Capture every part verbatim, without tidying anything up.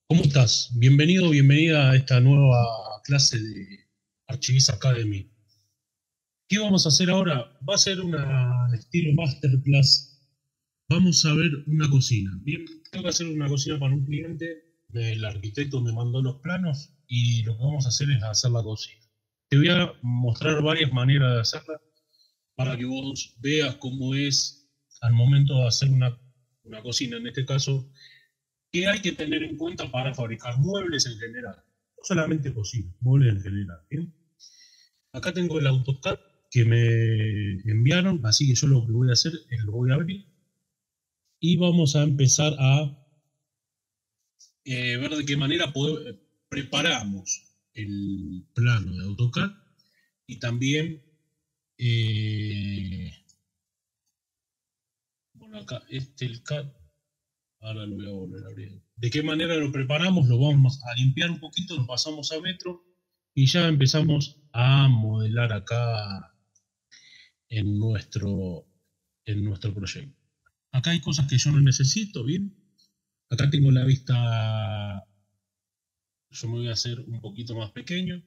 ¿Cómo estás? Bienvenido, bienvenida a esta nueva clase de Archivista Academy. ¿Qué vamos a hacer ahora? Va a ser una estilo masterclass. Vamos a ver una cocina. Bien, tengo que hacer una cocina para un cliente. El arquitecto me mandó los planos y lo que vamos a hacer es hacer la cocina. Te voy a mostrar varias maneras de hacerla para que vos veas cómo es al momento de hacer una, una cocina. En este caso, ¿qué hay que tener en cuenta para fabricar muebles en general? No solamente cocina, muebles en general. ¿Bien? Acá tengo el AutoCAD que me enviaron, así que yo lo que voy a hacer es lo voy a abrir y vamos a empezar a eh, ver de qué manera podemos, preparamos el plano de AutoCAD y también, eh, bueno, acá este el C A D. Ahora lo voy a volver a abrir. ¿De qué manera lo preparamos? Lo vamos a limpiar un poquito, lo pasamos a metro y ya empezamos a modelar acá en nuestro, en nuestro proyecto. Acá hay cosas que yo no necesito, ¿bien? Acá tengo la vista, yo me voy a hacer un poquito más pequeño.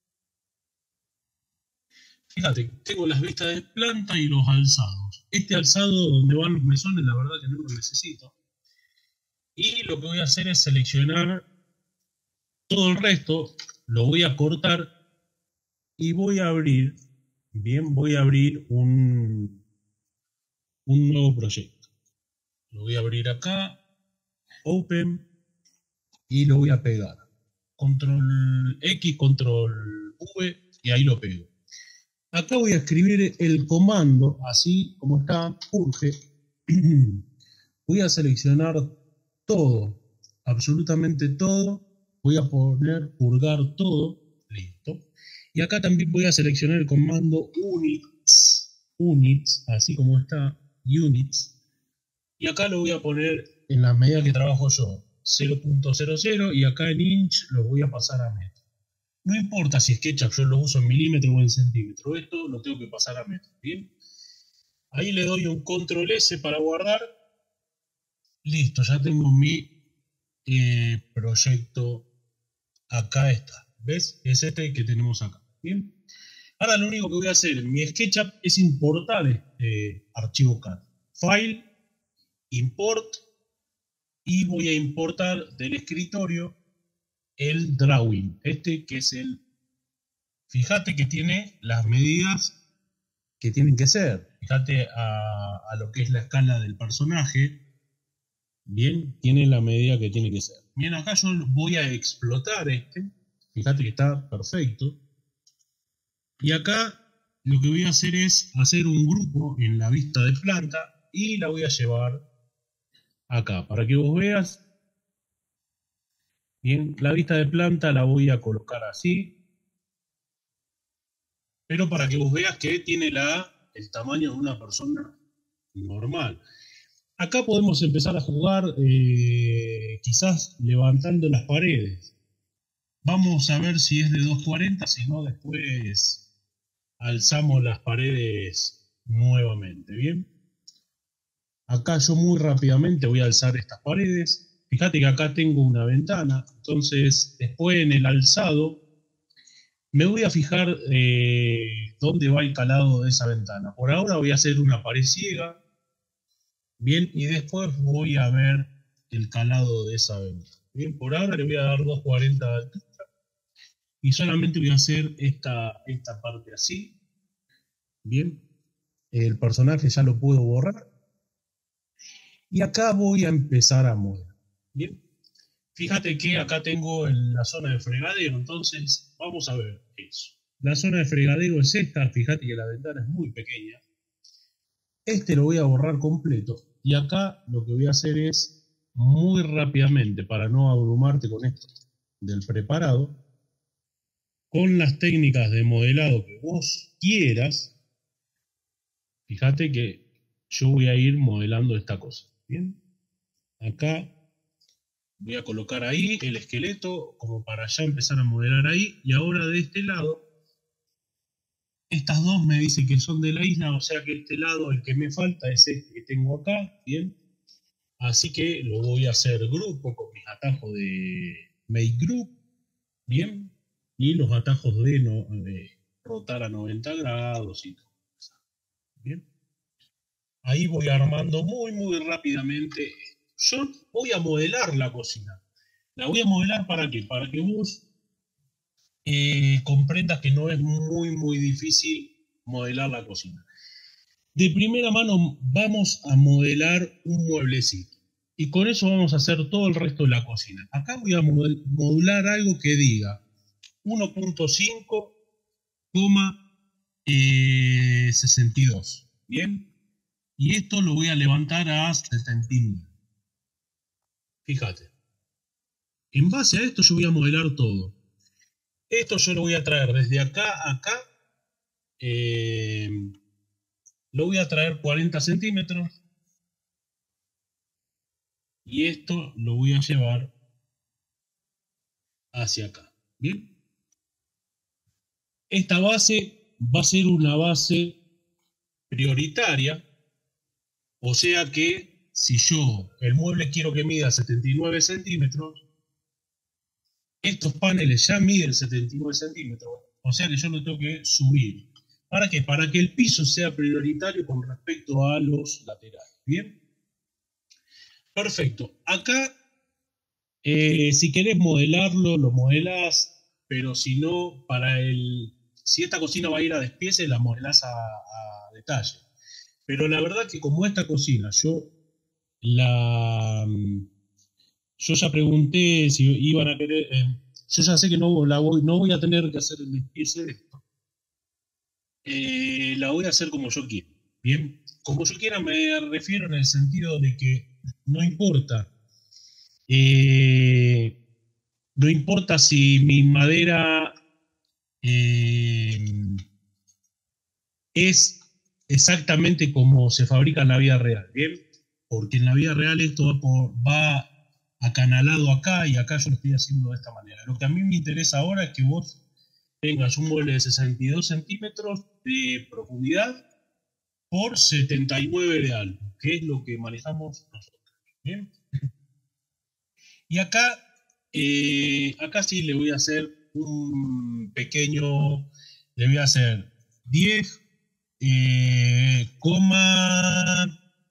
Fíjate, tengo las vistas de planta y los alzados. Este alzado donde van los mesones, la verdad que no lo necesito. Y lo que voy a hacer es seleccionar todo el resto, lo voy a cortar y voy a abrir, bien, voy a abrir un, un nuevo proyecto. Lo voy a abrir acá, Open, y lo voy a pegar. Control X, Control V, y ahí lo pego. Acá voy a escribir el comando, así como está, purge. Voy a seleccionar todo, absolutamente todo. Voy a poner purgar todo, listo. Y acá también voy a seleccionar el comando units, units, así como está, units. Y acá lo voy a poner en la medida que trabajo yo, cero punto cero cero, y acá en inch lo voy a pasar a metro. No importa si SketchUp yo lo uso en milímetro o en centímetro, esto lo tengo que pasar a metro, ¿bien? Ahí le doy un control S para guardar. Listo, ya tengo mi eh, proyecto. Acá está, ¿ves? Es este que tenemos acá, ¿bien? Ahora lo único que voy a hacer en mi SketchUp es importar este archivo C A D. File, Import, y voy a importar del escritorio el drawing, este que es el... Fíjate que tiene las medidas que tienen que ser. Fíjate a, a lo que es la escala del personaje. Bien, tiene la medida que tiene que ser. Bien, acá yo voy a explotar este. Fíjate que está perfecto. Y acá lo que voy a hacer es hacer un grupo en la vista de planta y la voy a llevar acá para que vos veas. Bien, la vista de planta la voy a colocar así. Pero para que vos veas que tiene la, el tamaño de una persona normal. Acá podemos empezar a jugar eh, quizás levantando las paredes. Vamos a ver si es de doscientos cuarenta, si no después alzamos las paredes nuevamente, ¿bien? Acá yo muy rápidamente voy a alzar estas paredes. Fíjate que acá tengo una ventana, entonces después en el alzado me voy a fijar eh, dónde va el calado de esa ventana. Por ahora voy a hacer una pared ciega. Bien, y después voy a ver el calado de esa ventana. Bien, por ahora le voy a dar doscientos cuarenta de altura. Y solamente voy a hacer esta, esta parte así. Bien, el personaje ya lo puedo borrar. Y acá voy a empezar a mover. Bien, fíjate que acá tengo en la zona de fregadero, entonces vamos a ver eso. La zona de fregadero es esta, fíjate que la ventana es muy pequeña. Este lo voy a borrar completo. Y acá lo que voy a hacer es, muy rápidamente, para no abrumarte con esto del preparado, con las técnicas de modelado que vos quieras, fíjate que yo voy a ir modelando esta cosa. Bien, acá voy a colocar ahí el esqueleto como para ya empezar a modelar ahí. Y ahora de este lado, estas dos me dicen que son de la isla, o sea que este lado, el que me falta es este que tengo acá. Bien, Así que lo voy a hacer grupo con mis atajos de Make Group, bien, y los atajos de, no, de rotar a noventa grados y todo. Bien. Ahí voy armando muy, muy rápidamente. Yo voy a modelar la cocina. La voy a modelar para qué? Para que vos eh, comprendas que no es muy, muy difícil modelar la cocina. De primera mano vamos a modelar un mueblecito. Y con eso vamos a hacer todo el resto de la cocina. Acá voy a modular algo que diga uno punto cinco, sesenta y dos. ¿Bien? Y esto lo voy a levantar a setenta y nueve. Fíjate. En base a esto yo voy a modelar todo. Esto yo lo voy a traer desde acá a acá. Eh, lo voy a traer cuarenta centímetros. Y esto lo voy a llevar hacia acá. ¿Bien? Esta base va a ser una base prioritaria. O sea que si yo el mueble quiero que mida setenta y nueve centímetros, estos paneles ya miden setenta y nueve centímetros. O sea que yo lo tengo que subir. ¿Para qué? Para que el piso sea prioritario con respecto a los laterales. ¿Bien? Perfecto. Acá, eh, si querés modelarlo, lo modelás, pero si no, para el... Si esta cocina va a ir a despiece, la modelás a, a detalle. Pero la verdad que como esta cocina, yo la... Yo ya pregunté si iban a querer... Eh, yo ya sé que no, la voy, no voy a tener que hacer el despiece de esto. Eh, la voy a hacer como yo quiera. Bien, como yo quiera me refiero en el sentido de que no importa. Eh, no importa si mi madera eh, es exactamente como se fabrica en la vida real, ¿bien? Porque en la vida real esto va, por, va acanalado acá y acá yo lo estoy haciendo de esta manera. Lo que a mí me interesa ahora es que vos tengas un mueble de sesenta y dos centímetros de profundidad por setenta y nueve de alto, que es lo que manejamos nosotros. ¿Bien? Y acá, eh, acá sí le voy a hacer un pequeño, le voy a hacer diez, eh, coma,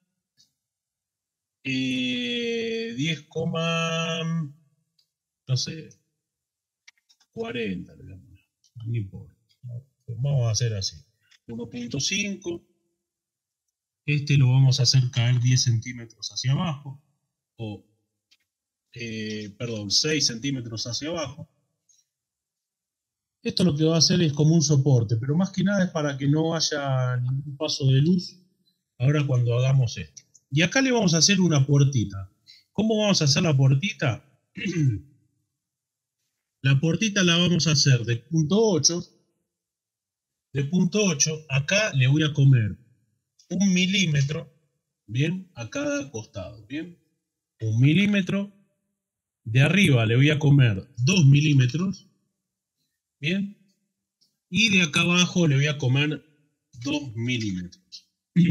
eh, diez, no sé, cuarenta, no importa. Vamos a hacer así, uno punto cinco. Este lo vamos a hacer caer diez centímetros hacia abajo, o, eh, perdón, seis centímetros hacia abajo. Esto lo que va a hacer es como un soporte, pero más que nada es para que no haya ningún paso de luz ahora cuando hagamos esto. Y acá le vamos a hacer una puertita. ¿Cómo vamos a hacer la puertita? La puertita la vamos a hacer de punto ocho. De punto ocho, acá le voy a comer un milímetro, bien, a cada costado, bien, un milímetro, de arriba le voy a comer dos milímetros, bien, y de acá abajo le voy a comer dos milímetros.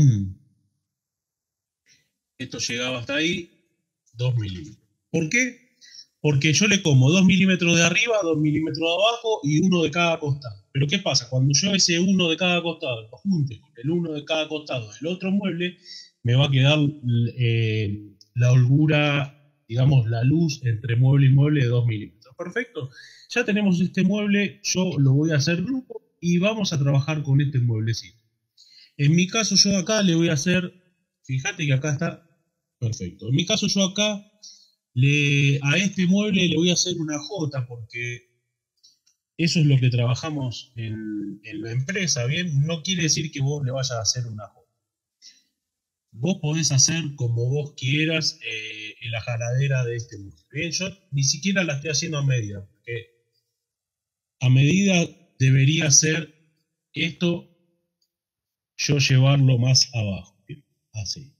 Esto llegaba hasta ahí, dos milímetros. ¿Por qué? Porque yo le como dos milímetros de arriba, dos milímetros de abajo y uno de cada costado. Pero ¿qué pasa? Cuando yo ese uno de cada costado lo junte con el uno de cada costado del otro mueble, me va a quedar eh, la holgura, digamos, la luz entre mueble y mueble de dos milímetros. Perfecto. Ya tenemos este mueble, yo lo voy a hacer grupo y vamos a trabajar con este mueblecito. En mi caso yo acá le voy a hacer, fíjate que acá está perfecto. En mi caso yo acá le, a este mueble le voy a hacer una J porque eso es lo que trabajamos en, en la empresa, ¿bien? No quiere decir que vos le vayas a hacer una J. Vos podés hacer como vos quieras eh, en la jaladera de este mueble. Bien, yo ni siquiera la estoy haciendo a medida, porque a medida debería ser esto, yo llevarlo más abajo, ¿bien? Así.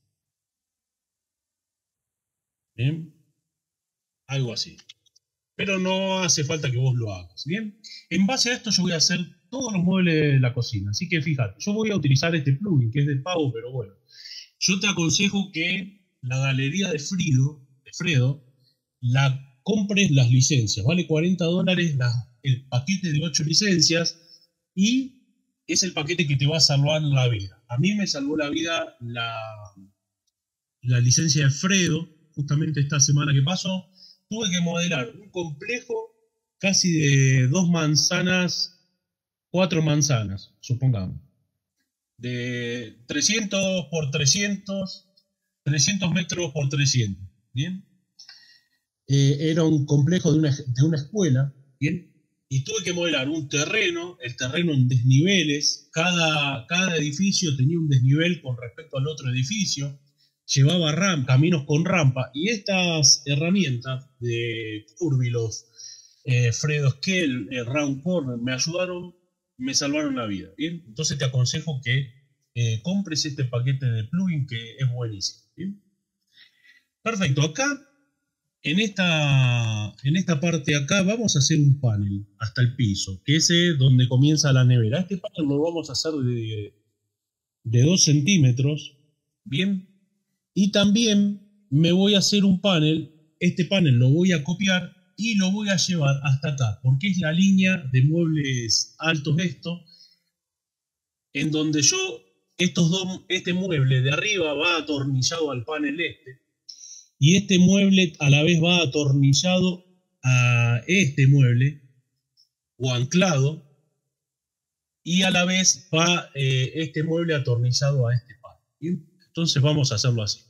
¿Bien? Algo así. Pero no hace falta que vos lo hagas, ¿bien? En base a esto yo voy a hacer todos los muebles de la cocina, así que fíjate, yo voy a utilizar este plugin que es de pago, pero bueno, yo te aconsejo que la galería de Fredo, de Fredo, la compres las licencias. Vale cuarenta dólares la, el paquete de ocho licencias y es el paquete que te va a salvar la vida. A mí me salvó la vida la, la licencia de Fredo, justamente esta semana que pasó. Tuve que modelar un complejo casi de dos manzanas, cuatro manzanas, supongamos. De trescientos por trescientos, trescientos metros por trescientos, ¿bien? Eh, era un complejo de una, de una escuela, ¿bien? Y tuve que modelar un terreno, el terreno en desniveles, cada, cada edificio tenía un desnivel con respecto al otro edificio, llevaba ram, caminos con rampa, y estas herramientas de Curvilos, eh, Fredo Scale, eh, Round Corner, me ayudaron, me salvaron la vida, ¿bien? Entonces te aconsejo que eh, compres este paquete de plugin que es buenísimo, ¿bien? Perfecto, acá en esta, en esta parte de acá vamos a hacer un panel hasta el piso, que es donde comienza la nevera. Este panel lo vamos a hacer de, de dos centímetros, ¿bien? Y también me voy a hacer un panel, este panel lo voy a copiar y lo voy a llevar hasta acá, porque es la línea de muebles altos esto, en donde yo, estos dos, este mueble de arriba va atornillado al panel este, y este mueble a la vez va atornillado a este mueble, o anclado, y a la vez va eh, este mueble atornillado a este panel. ¿Bien? Entonces vamos a hacerlo así.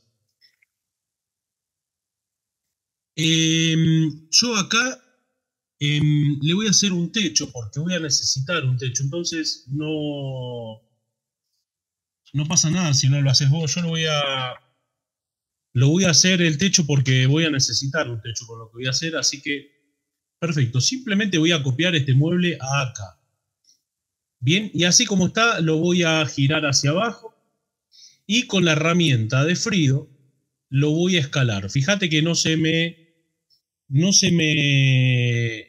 Eh, yo acá eh, le voy a hacer un techo porque voy a necesitar un techo. Entonces no, no pasa nada si no lo haces vos. Yo lo voy a, lo voy a hacer el techo porque voy a necesitar un techo con lo que voy a hacer. Así que, perfecto. Simplemente voy a copiar este mueble a acá. Bien, y así como está, lo voy a girar hacia abajo. Y con la herramienta de Fredo lo voy a escalar. Fíjate que no se me... No se me...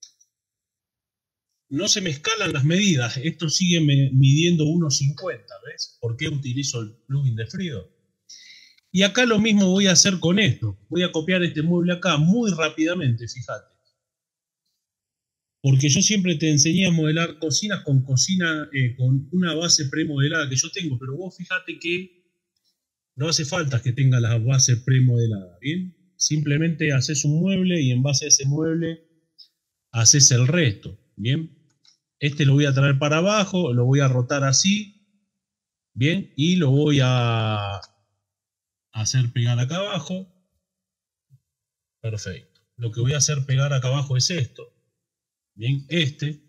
No se me escalan las medidas. Esto sigue me, midiendo uno cincuenta, ¿ves? ¿Por qué utilizo el plugin de Fredo? Y acá lo mismo voy a hacer con esto. Voy a copiar este mueble acá muy rápidamente, fíjate. Porque yo siempre te enseñé a modelar cocinas con cocina, eh, con una base premodelada que yo tengo. Pero vos fíjate que no hace falta que tenga la base premodelada, ¿bien? Simplemente haces un mueble y en base a ese mueble haces el resto, ¿bien? Este lo voy a traer para abajo, lo voy a rotar así, ¿bien? Y lo voy a hacer pegar acá abajo. Perfecto. Lo que voy a hacer pegar acá abajo es esto, ¿bien? Este.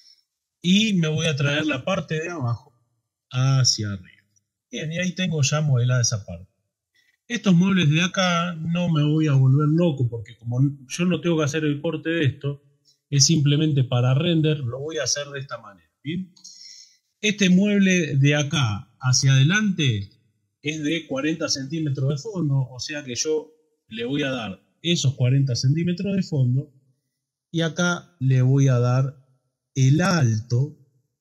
Y me voy a traer la parte de abajo hacia arriba. Bien, y ahí tengo ya modelada esa parte. Estos muebles de acá no me voy a volver loco porque como yo no tengo que hacer el corte de esto, es simplemente para render, lo voy a hacer de esta manera. ¿Bien? Este mueble de acá hacia adelante es de cuarenta centímetros de fondo, o sea que yo le voy a dar esos cuarenta centímetros de fondo y acá le voy a dar el alto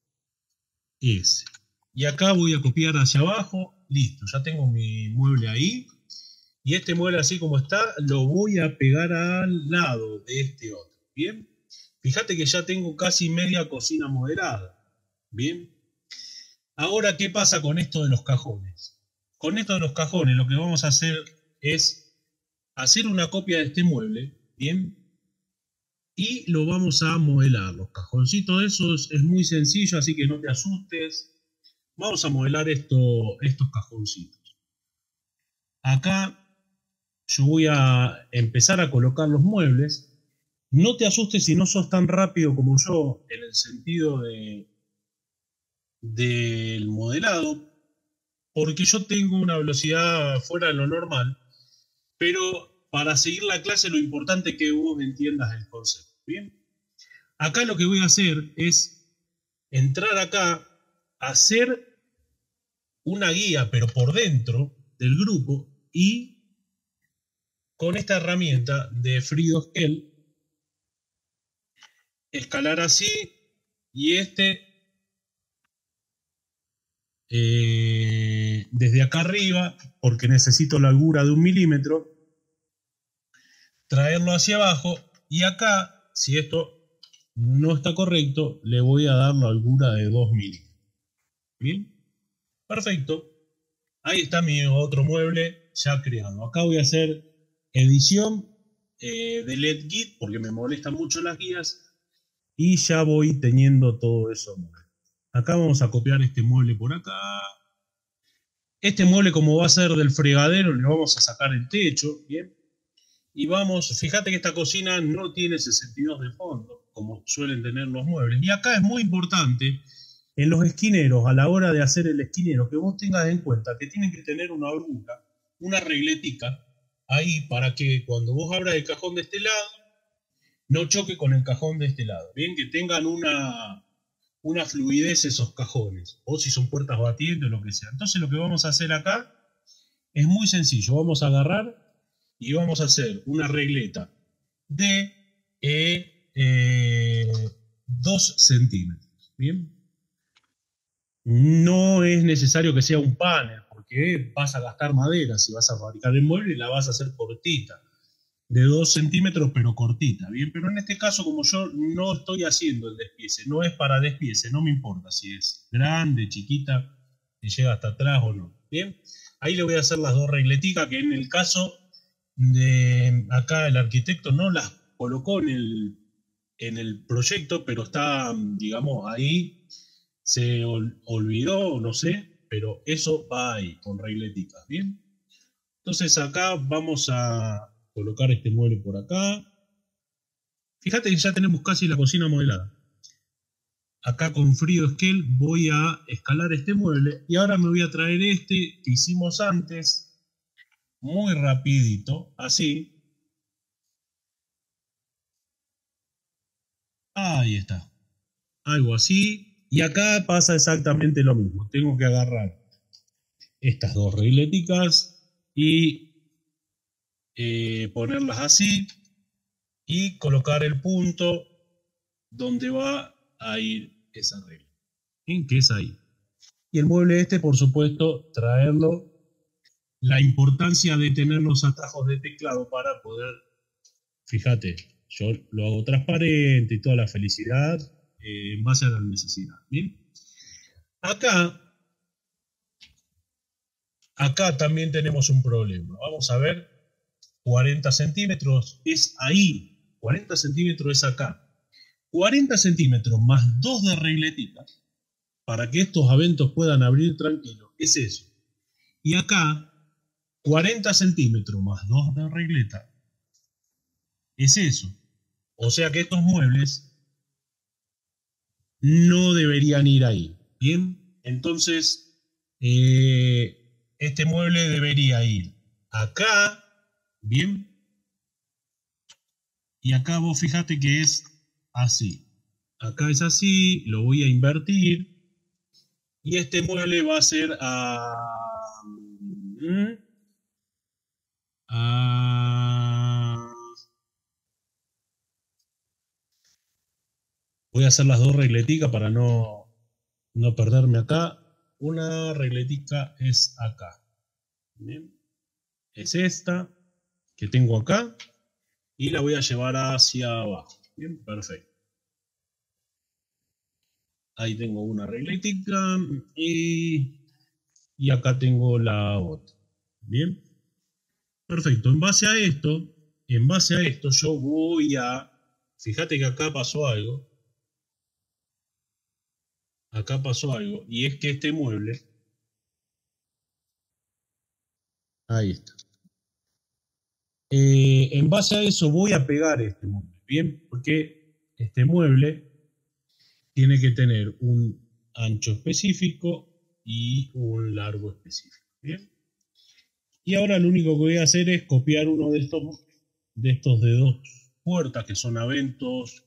ese. Y acá voy a copiar hacia abajo, listo, ya tengo mi mueble ahí. Y este mueble así como está, lo voy a pegar al lado de este otro, ¿bien? Fíjate que ya tengo casi media cocina modelada, ¿bien? Ahora, ¿qué pasa con esto de los cajones? Con esto de los cajones lo que vamos a hacer es hacer una copia de este mueble, ¿bien? Y lo vamos a modelar. Los cajoncitos esos es muy sencillo, así que no te asustes. Vamos a modelar esto, estos cajoncitos. Acá yo voy a empezar a colocar los muebles. No te asustes si no sos tan rápido como yo en el sentido de del modelado, porque yo tengo una velocidad fuera de lo normal, pero para seguir la clase lo importante es que vos entiendas el concepto. Bien, acá lo que voy a hacer es entrar acá, hacer una guía, pero por dentro del grupo y con esta herramienta de Fredo Scale escalar así y este eh, desde acá arriba, porque necesito la holgura de un milímetro, traerlo hacia abajo, y acá, si esto no está correcto, le voy a dar la holgura de dos milímetros. Bien, perfecto. Ahí está mi otro mueble ya creado. Acá voy a hacer edición eh, de L E D Git porque me molestan mucho las guías y ya voy teniendo todo eso. Acá vamos a copiar este mueble por acá. Este mueble, como va a ser del fregadero, le vamos a sacar el techo, ¿bien? Y vamos, fíjate que esta cocina no tiene sesenta y dos de fondo, como suelen tener los muebles. Y acá es muy importante, en los esquineros, a la hora de hacer el esquinero, que vos tengas en cuenta que tienen que tener una holgura, una regletica, ahí para que cuando vos abras el cajón de este lado, no choque con el cajón de este lado. Bien, que tengan una, una fluidez esos cajones, o si son puertas batientes o lo que sea. Entonces lo que vamos a hacer acá es muy sencillo. Vamos a agarrar y vamos a hacer una regleta de eh, eh, dos centímetros. Bien. No es necesario que sea un panel, porque vas a gastar madera si vas a fabricar el mueble y la vas a hacer cortita, de dos centímetros pero cortita, bien, pero en este caso como yo no estoy haciendo el despiece, no es para despiece, no me importa si es grande, chiquita, si llega hasta atrás o no, bien, ahí le voy a hacer las dos regleticas que en el caso de acá el arquitecto no las colocó en el, en el proyecto, pero está, digamos, ahí. Se ol olvidó, no sé, pero eso va ahí, con regleticas, ¿bien? Entonces acá vamos a colocar este mueble por acá. Fíjate que ya tenemos casi la cocina modelada. Acá con FreeScale voy a escalar este mueble y ahora me voy a traer este que hicimos antes, muy rapidito, así. Ahí está. Algo así. Y acá pasa exactamente lo mismo. Tengo que agarrar estas dos regleticas y eh, ponerlas así y colocar el punto donde va a ir esa regla. ¿En qué es ahí? Y el mueble este, por supuesto, traerlo. La importancia de tener los atajos de teclado para poder, fíjate, yo lo hago transparente y toda la felicidad. Eh, en base a la necesidad. Bien. Acá, acá también tenemos un problema. Vamos a ver, cuarenta centímetros es ahí, cuarenta centímetros es acá. cuarenta centímetros más dos de regletita, para que estos aventos puedan abrir tranquilos, es eso. Y acá, cuarenta centímetros más dos de regleta, es eso. O sea que estos muebles no deberían ir ahí, ¿bien? Entonces, eh, este mueble debería ir acá, ¿bien? Y acá vos fíjate que es así. Acá es así, lo voy a invertir. Y este mueble va a ser a... a voy a hacer las dos regleticas para no, no perderme acá. Una regletica es acá. Bien. Es esta que tengo acá. Y la voy a llevar hacia abajo. Bien, perfecto. Ahí tengo una regletica. Y, y acá tengo la otra. Bien. Perfecto. En base a esto, en base a esto yo voy a... Fíjate que acá pasó algo. Acá pasó algo, y es que este mueble, ahí está. Eh, en base a eso voy a pegar este mueble, bien, porque este mueble tiene que tener un ancho específico y un largo específico, bien. Y ahora lo único que voy a hacer es copiar uno de estos, de estos de dos puertas que son Aventos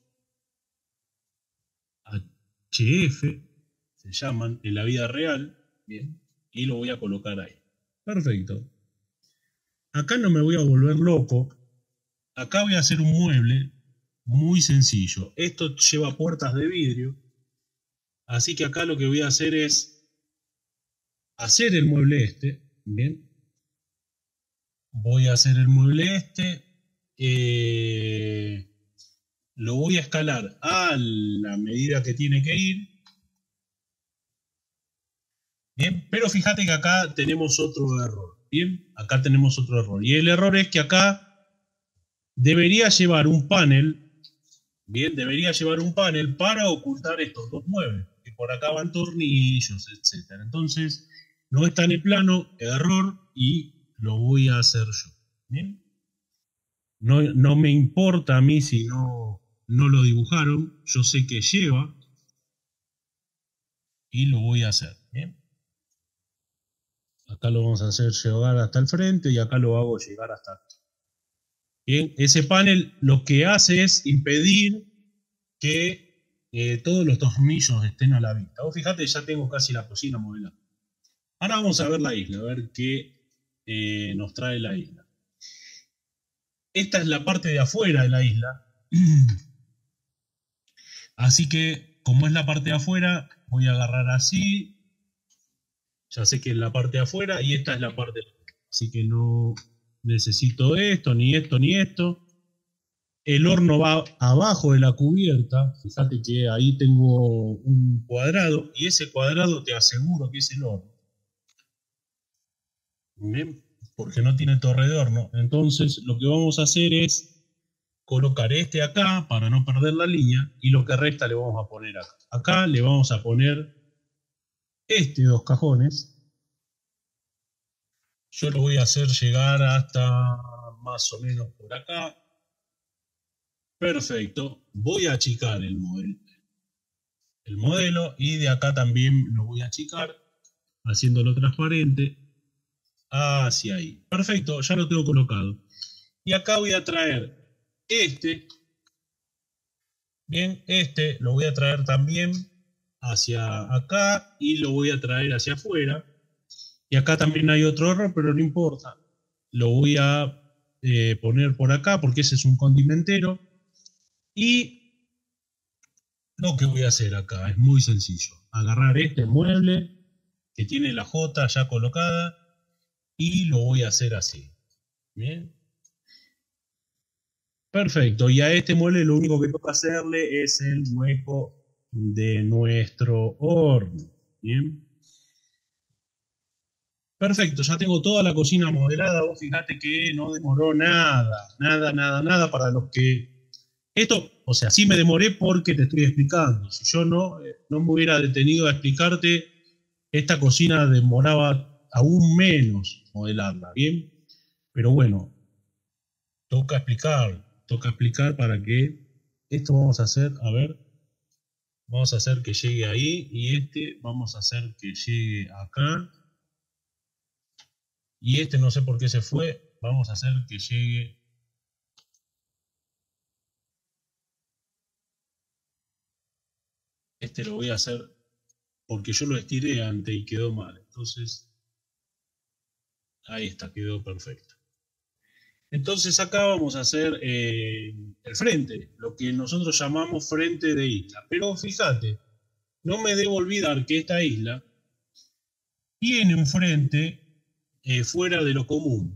H F. Se llaman en la vida real, bien, y lo voy a colocar ahí. Perfecto. Acá no me voy a volver loco. Acá voy a hacer un mueble muy sencillo. Esto lleva puertas de vidrio. Así que acá lo que voy a hacer es hacer el mueble este, bien, voy a hacer el mueble este, eh, lo voy a escalar a la medida que tiene que ir, bien, pero fíjate que acá tenemos otro error, bien, acá tenemos otro error, y el error es que acá debería llevar un panel, bien, debería llevar un panel para ocultar estos dos muebles, que por acá van tornillos, etcétera. Entonces, no está en el plano, error, y lo voy a hacer yo, bien. No, no me importa a mí si no, no lo dibujaron, yo sé que lleva, y lo voy a hacer, bien. Acá lo vamos a hacer llegar hasta el frente y acá lo hago llegar hasta acá. Bien, ese panel lo que hace es impedir que eh, todos los tornillos estén a la vista. Vos fíjate, ya tengo casi la cocina modelada. Ahora vamos a ver la isla, a ver qué eh, nos trae la isla. Esta es la parte de afuera de la isla. Así que, como es la parte de afuera, voy a agarrar así. Ya sé que es la parte de afuera y esta es la parte de afuera. Así que no necesito esto, ni esto, ni esto. El horno va abajo de la cubierta. Fíjate que ahí tengo un cuadrado y ese cuadrado te aseguro que es el horno. ¿Bien? Porque no tiene torre de horno. Entonces lo que vamos a hacer es colocar este acá para no perder la línea y lo que resta le vamos a poner acá. Acá le vamos a poner este dos cajones. Yo lo voy a hacer llegar hasta más o menos por acá. Perfecto. Voy a achicar el modelo, el modelo y de acá también lo voy a achicar haciéndolo transparente hacia ahí. Perfecto, ya lo tengo colocado. Y acá voy a traer este. Bien, este lo voy a traer también hacia acá y lo voy a traer hacia afuera. Y acá también hay otro error, pero no importa. Lo voy a eh, poner por acá porque ese es un condimentero. Y lo que voy a hacer acá es muy sencillo. Agarrar este mueble que tiene la J ya colocada y lo voy a hacer así. Bien. Perfecto. Y a este mueble lo único que toca hacerle es el hueco de nuestro horno. Bien. Perfecto, ya tengo toda la cocina modelada. Vos fíjate que no demoró nada, nada, nada, nada para los que... Esto, o sea, sí me demoré porque te estoy explicando. Si yo no, eh, no me hubiera detenido a explicarte, esta cocina demoraba aún menos modelarla, ¿bien? Pero bueno, toca explicar, toca explicar para que... Esto vamos a hacer, a ver, vamos a hacer que llegue ahí y este vamos a hacer que llegue acá. Y este no sé por qué se fue. Vamos a hacer que llegue. Este lo voy a hacer porque yo lo estiré antes y quedó mal. Entonces, ahí está, quedó perfecto. Entonces acá vamos a hacer eh, el frente, lo que nosotros llamamos frente de isla. Pero fíjate, no me debo olvidar que esta isla tiene un frente eh, fuera de lo común.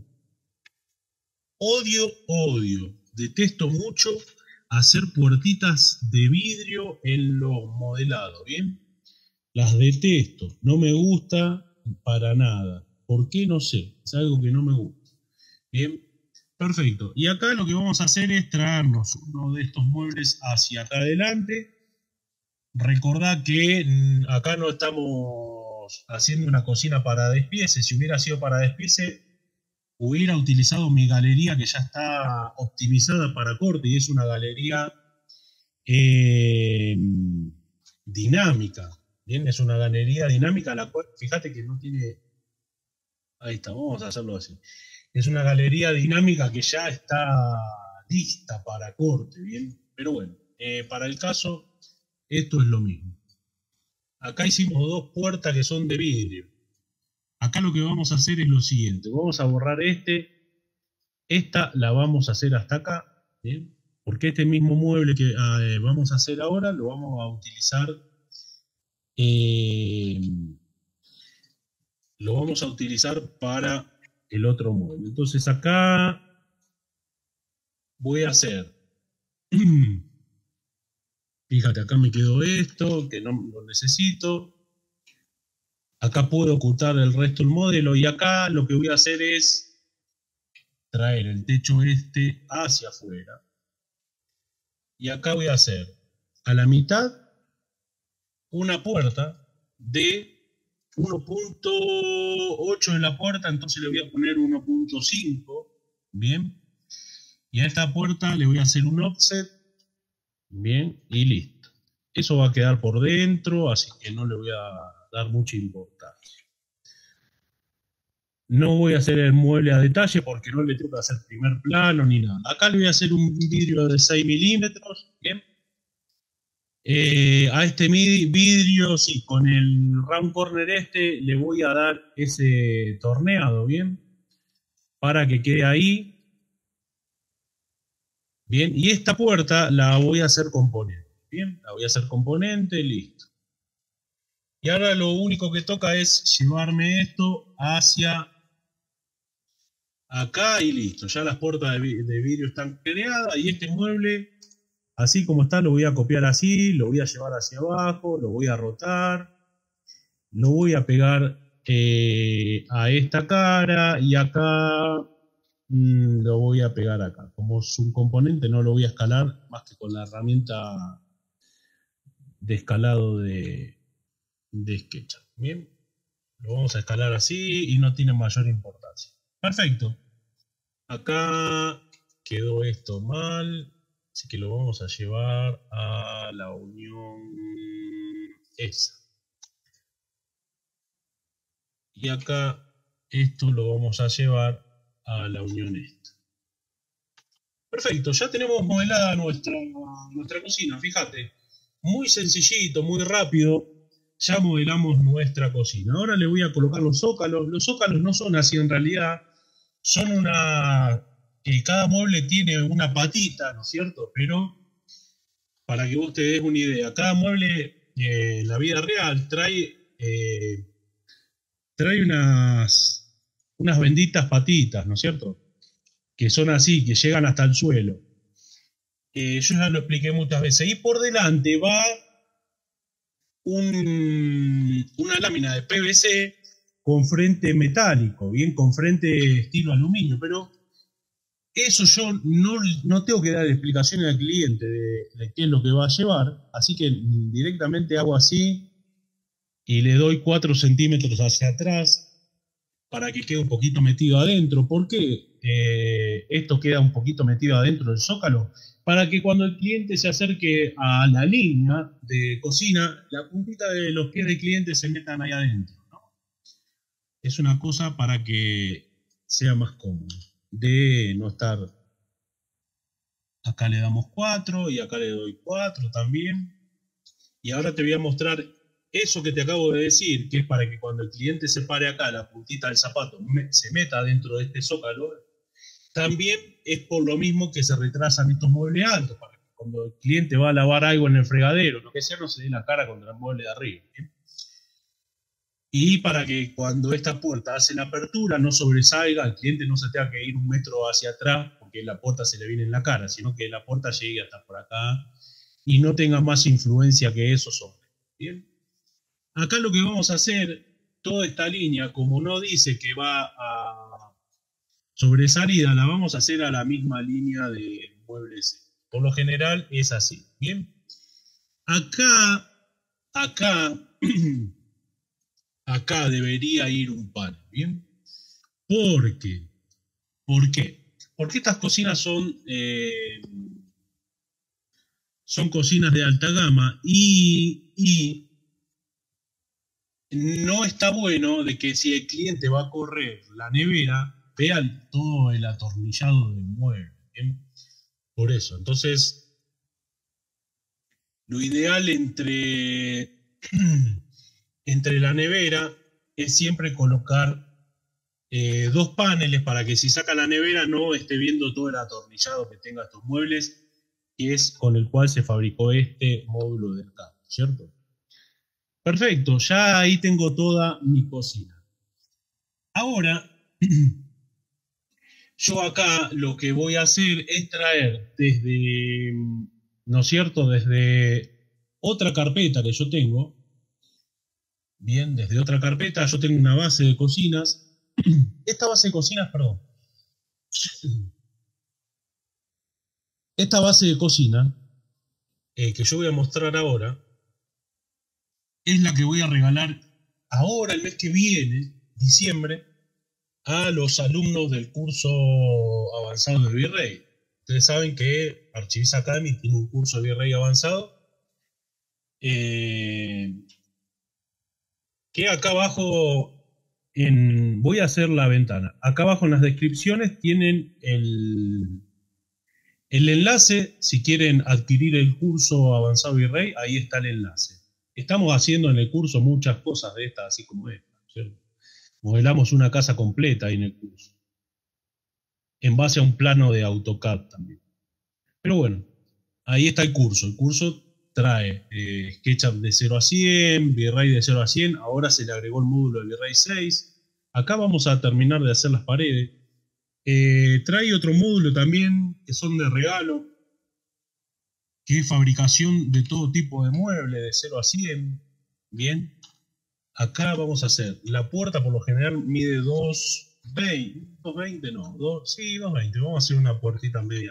Odio, odio, detesto mucho hacer puertitas de vidrio en los modelados, ¿bien? Las detesto, no me gusta para nada. ¿Por qué? No sé, es algo que no me gusta. Bien, perfecto. Y acá lo que vamos a hacer es traernos uno de estos muebles hacia acá adelante. Recordá que acá no estamos haciendo una cocina para despiece. Si hubiera sido para despiece, hubiera utilizado mi galería que ya está optimizada para corte y es una galería eh, dinámica. Bien, es una galería dinámica, la cual, fíjate que no tiene. Ahí está, vamos a hacerlo así. Es una galería dinámica que ya está lista para corte, bien. Pero bueno, eh, para el caso, esto es lo mismo. Acá hicimos dos puertas que son de vidrio. Acá lo que vamos a hacer es lo siguiente. Vamos a borrar este. Esta la vamos a hacer hasta acá. ¿Bien? Porque este mismo mueble que eh, vamos a hacer ahora lo vamos a utilizar eh, lo vamos a utilizar para el otro mueble. Entonces acá voy a hacer, fíjate, acá me quedó esto, que no lo necesito. Acá puedo ocultar el resto del modelo y acá lo que voy a hacer es traer el techo este hacia afuera. Y acá voy a hacer a la mitad una puerta de uno punto ocho en la puerta, entonces le voy a poner uno punto cinco, bien. Y a esta puerta le voy a hacer un offset, bien, y listo. Eso va a quedar por dentro, así que no le voy a dar mucha importancia. No voy a hacer el mueble a detalle porque no le tengo que hacer primer plano ni nada. Acá le voy a hacer un vidrio de seis milímetros, bien. Eh, a este vidrio, sí, con el round corner este le voy a dar ese torneado, bien, para que quede ahí. Bien, y esta puerta la voy a hacer componente, bien, la voy a hacer componente, listo. Y ahora lo único que toca es llevarme esto hacia acá y listo. Ya las puertas de vidrio están creadas y este mueble, así como está, lo voy a copiar así, lo voy a llevar hacia abajo, lo voy a rotar, lo voy a pegar eh, a esta cara y acá mmm, lo voy a pegar acá. Como es un componente no lo voy a escalar más que con la herramienta de escalado de, de SketchUp. Bien, lo vamos a escalar así y no tiene mayor importancia. Perfecto. Acá quedó esto mal. Así que lo vamos a llevar a la unión esa. Y acá esto lo vamos a llevar a la unión esta. Perfecto, ya tenemos modelada nuestra, nuestra cocina, fíjate. Muy sencillito, muy rápido. Ya modelamos nuestra cocina. Ahora le voy a colocar los zócalos. Los zócalos no son así en realidad. Son una... que cada mueble tiene una patita, ¿no es cierto? Pero para que vos te des una idea, cada mueble eh, en la vida real trae, eh, trae unas, unas benditas patitas, ¿no es cierto? Que son así, que llegan hasta el suelo. Eh, yo ya lo expliqué muchas veces. Y por delante va un, una lámina de P V C con frente metálico, bien, con frente estilo aluminio, pero eso yo no, no tengo que dar explicaciones al cliente de, de qué es lo que va a llevar, así que directamente hago así y le doy cuatro centímetros hacia atrás para que quede un poquito metido adentro. ¿Por qué eh, esto queda un poquito metido adentro del zócalo? Para que cuando el cliente se acerque a la línea de cocina, la puntita de los pies del cliente se metan ahí adentro, ¿no? Es una cosa para que sea más cómodo, de no estar... Acá le damos cuatro y acá le doy cuatro también. Y ahora te voy a mostrar eso que te acabo de decir, que es para que cuando el cliente se pare acá, la puntita del zapato se meta dentro de este zócalo. También es por lo mismo que se retrasan estos muebles altos, para que cuando el cliente va a lavar algo en el fregadero, lo que sea, no se dé la cara contra el mueble de arriba, ¿bien? Y para que cuando esta puerta hace la apertura no sobresalga, el cliente no se tenga que ir un metro hacia atrás porque la puerta se le viene en la cara, sino que la puerta llegue hasta por acá y no tenga más influencia que eso sobre. ¿Bien? Acá lo que vamos a hacer, toda esta línea, como no dice que va a sobresalida, la vamos a hacer a la misma línea de muebles. Por lo general es así. Bien. Acá, acá, acá debería ir un panel. Bien. ¿Por qué? ¿Por qué? Porque estas cocinas son, eh, son cocinas de alta gama y, y no está bueno de que si el cliente va a correr la nevera, vean todo el atornillado del mueble. ¿Bien? Por eso, entonces, lo ideal entre, entre la nevera es siempre colocar eh, dos paneles para que si saca la nevera no esté viendo todo el atornillado que tenga estos muebles, que es con el cual se fabricó este módulo del cambio, ¿cierto? Perfecto, ya ahí tengo toda mi cocina. Ahora, yo acá lo que voy a hacer es traer desde, ¿no es cierto?, desde otra carpeta que yo tengo. Bien, desde otra carpeta yo tengo una base de cocinas. Esta base de cocinas, perdón. Esta base de cocina eh, que yo voy a mostrar ahora es la que voy a regalar ahora, el mes que viene, diciembre, a los alumnos del curso avanzado de Virrey. Ustedes saben que Archivist Academy tiene un curso de Virrey avanzado. Eh, que acá abajo, en, voy a hacer la ventana. Acá abajo en las descripciones tienen el, el enlace. Si quieren adquirir el curso avanzado Virrey, ahí está el enlace. Estamos haciendo en el curso muchas cosas de estas, así como esta, ¿cierto? Modelamos una casa completa ahí en el curso, en base a un plano de AutoCAD también. Pero bueno, ahí está el curso. El curso trae eh, SketchUp de cero a cien, Virrey de cero a cien, ahora se le agregó el módulo de Virrey seis. Acá vamos a terminar de hacer las paredes. Eh, trae otro módulo también, que son de regalo, que es fabricación de todo tipo de muebles, de cero a cien. Bien. Acá vamos a hacer, la puerta por lo general mide dos veinte, dos veinte no, dos, sí, dos veinte, vamos a hacer una puertita media,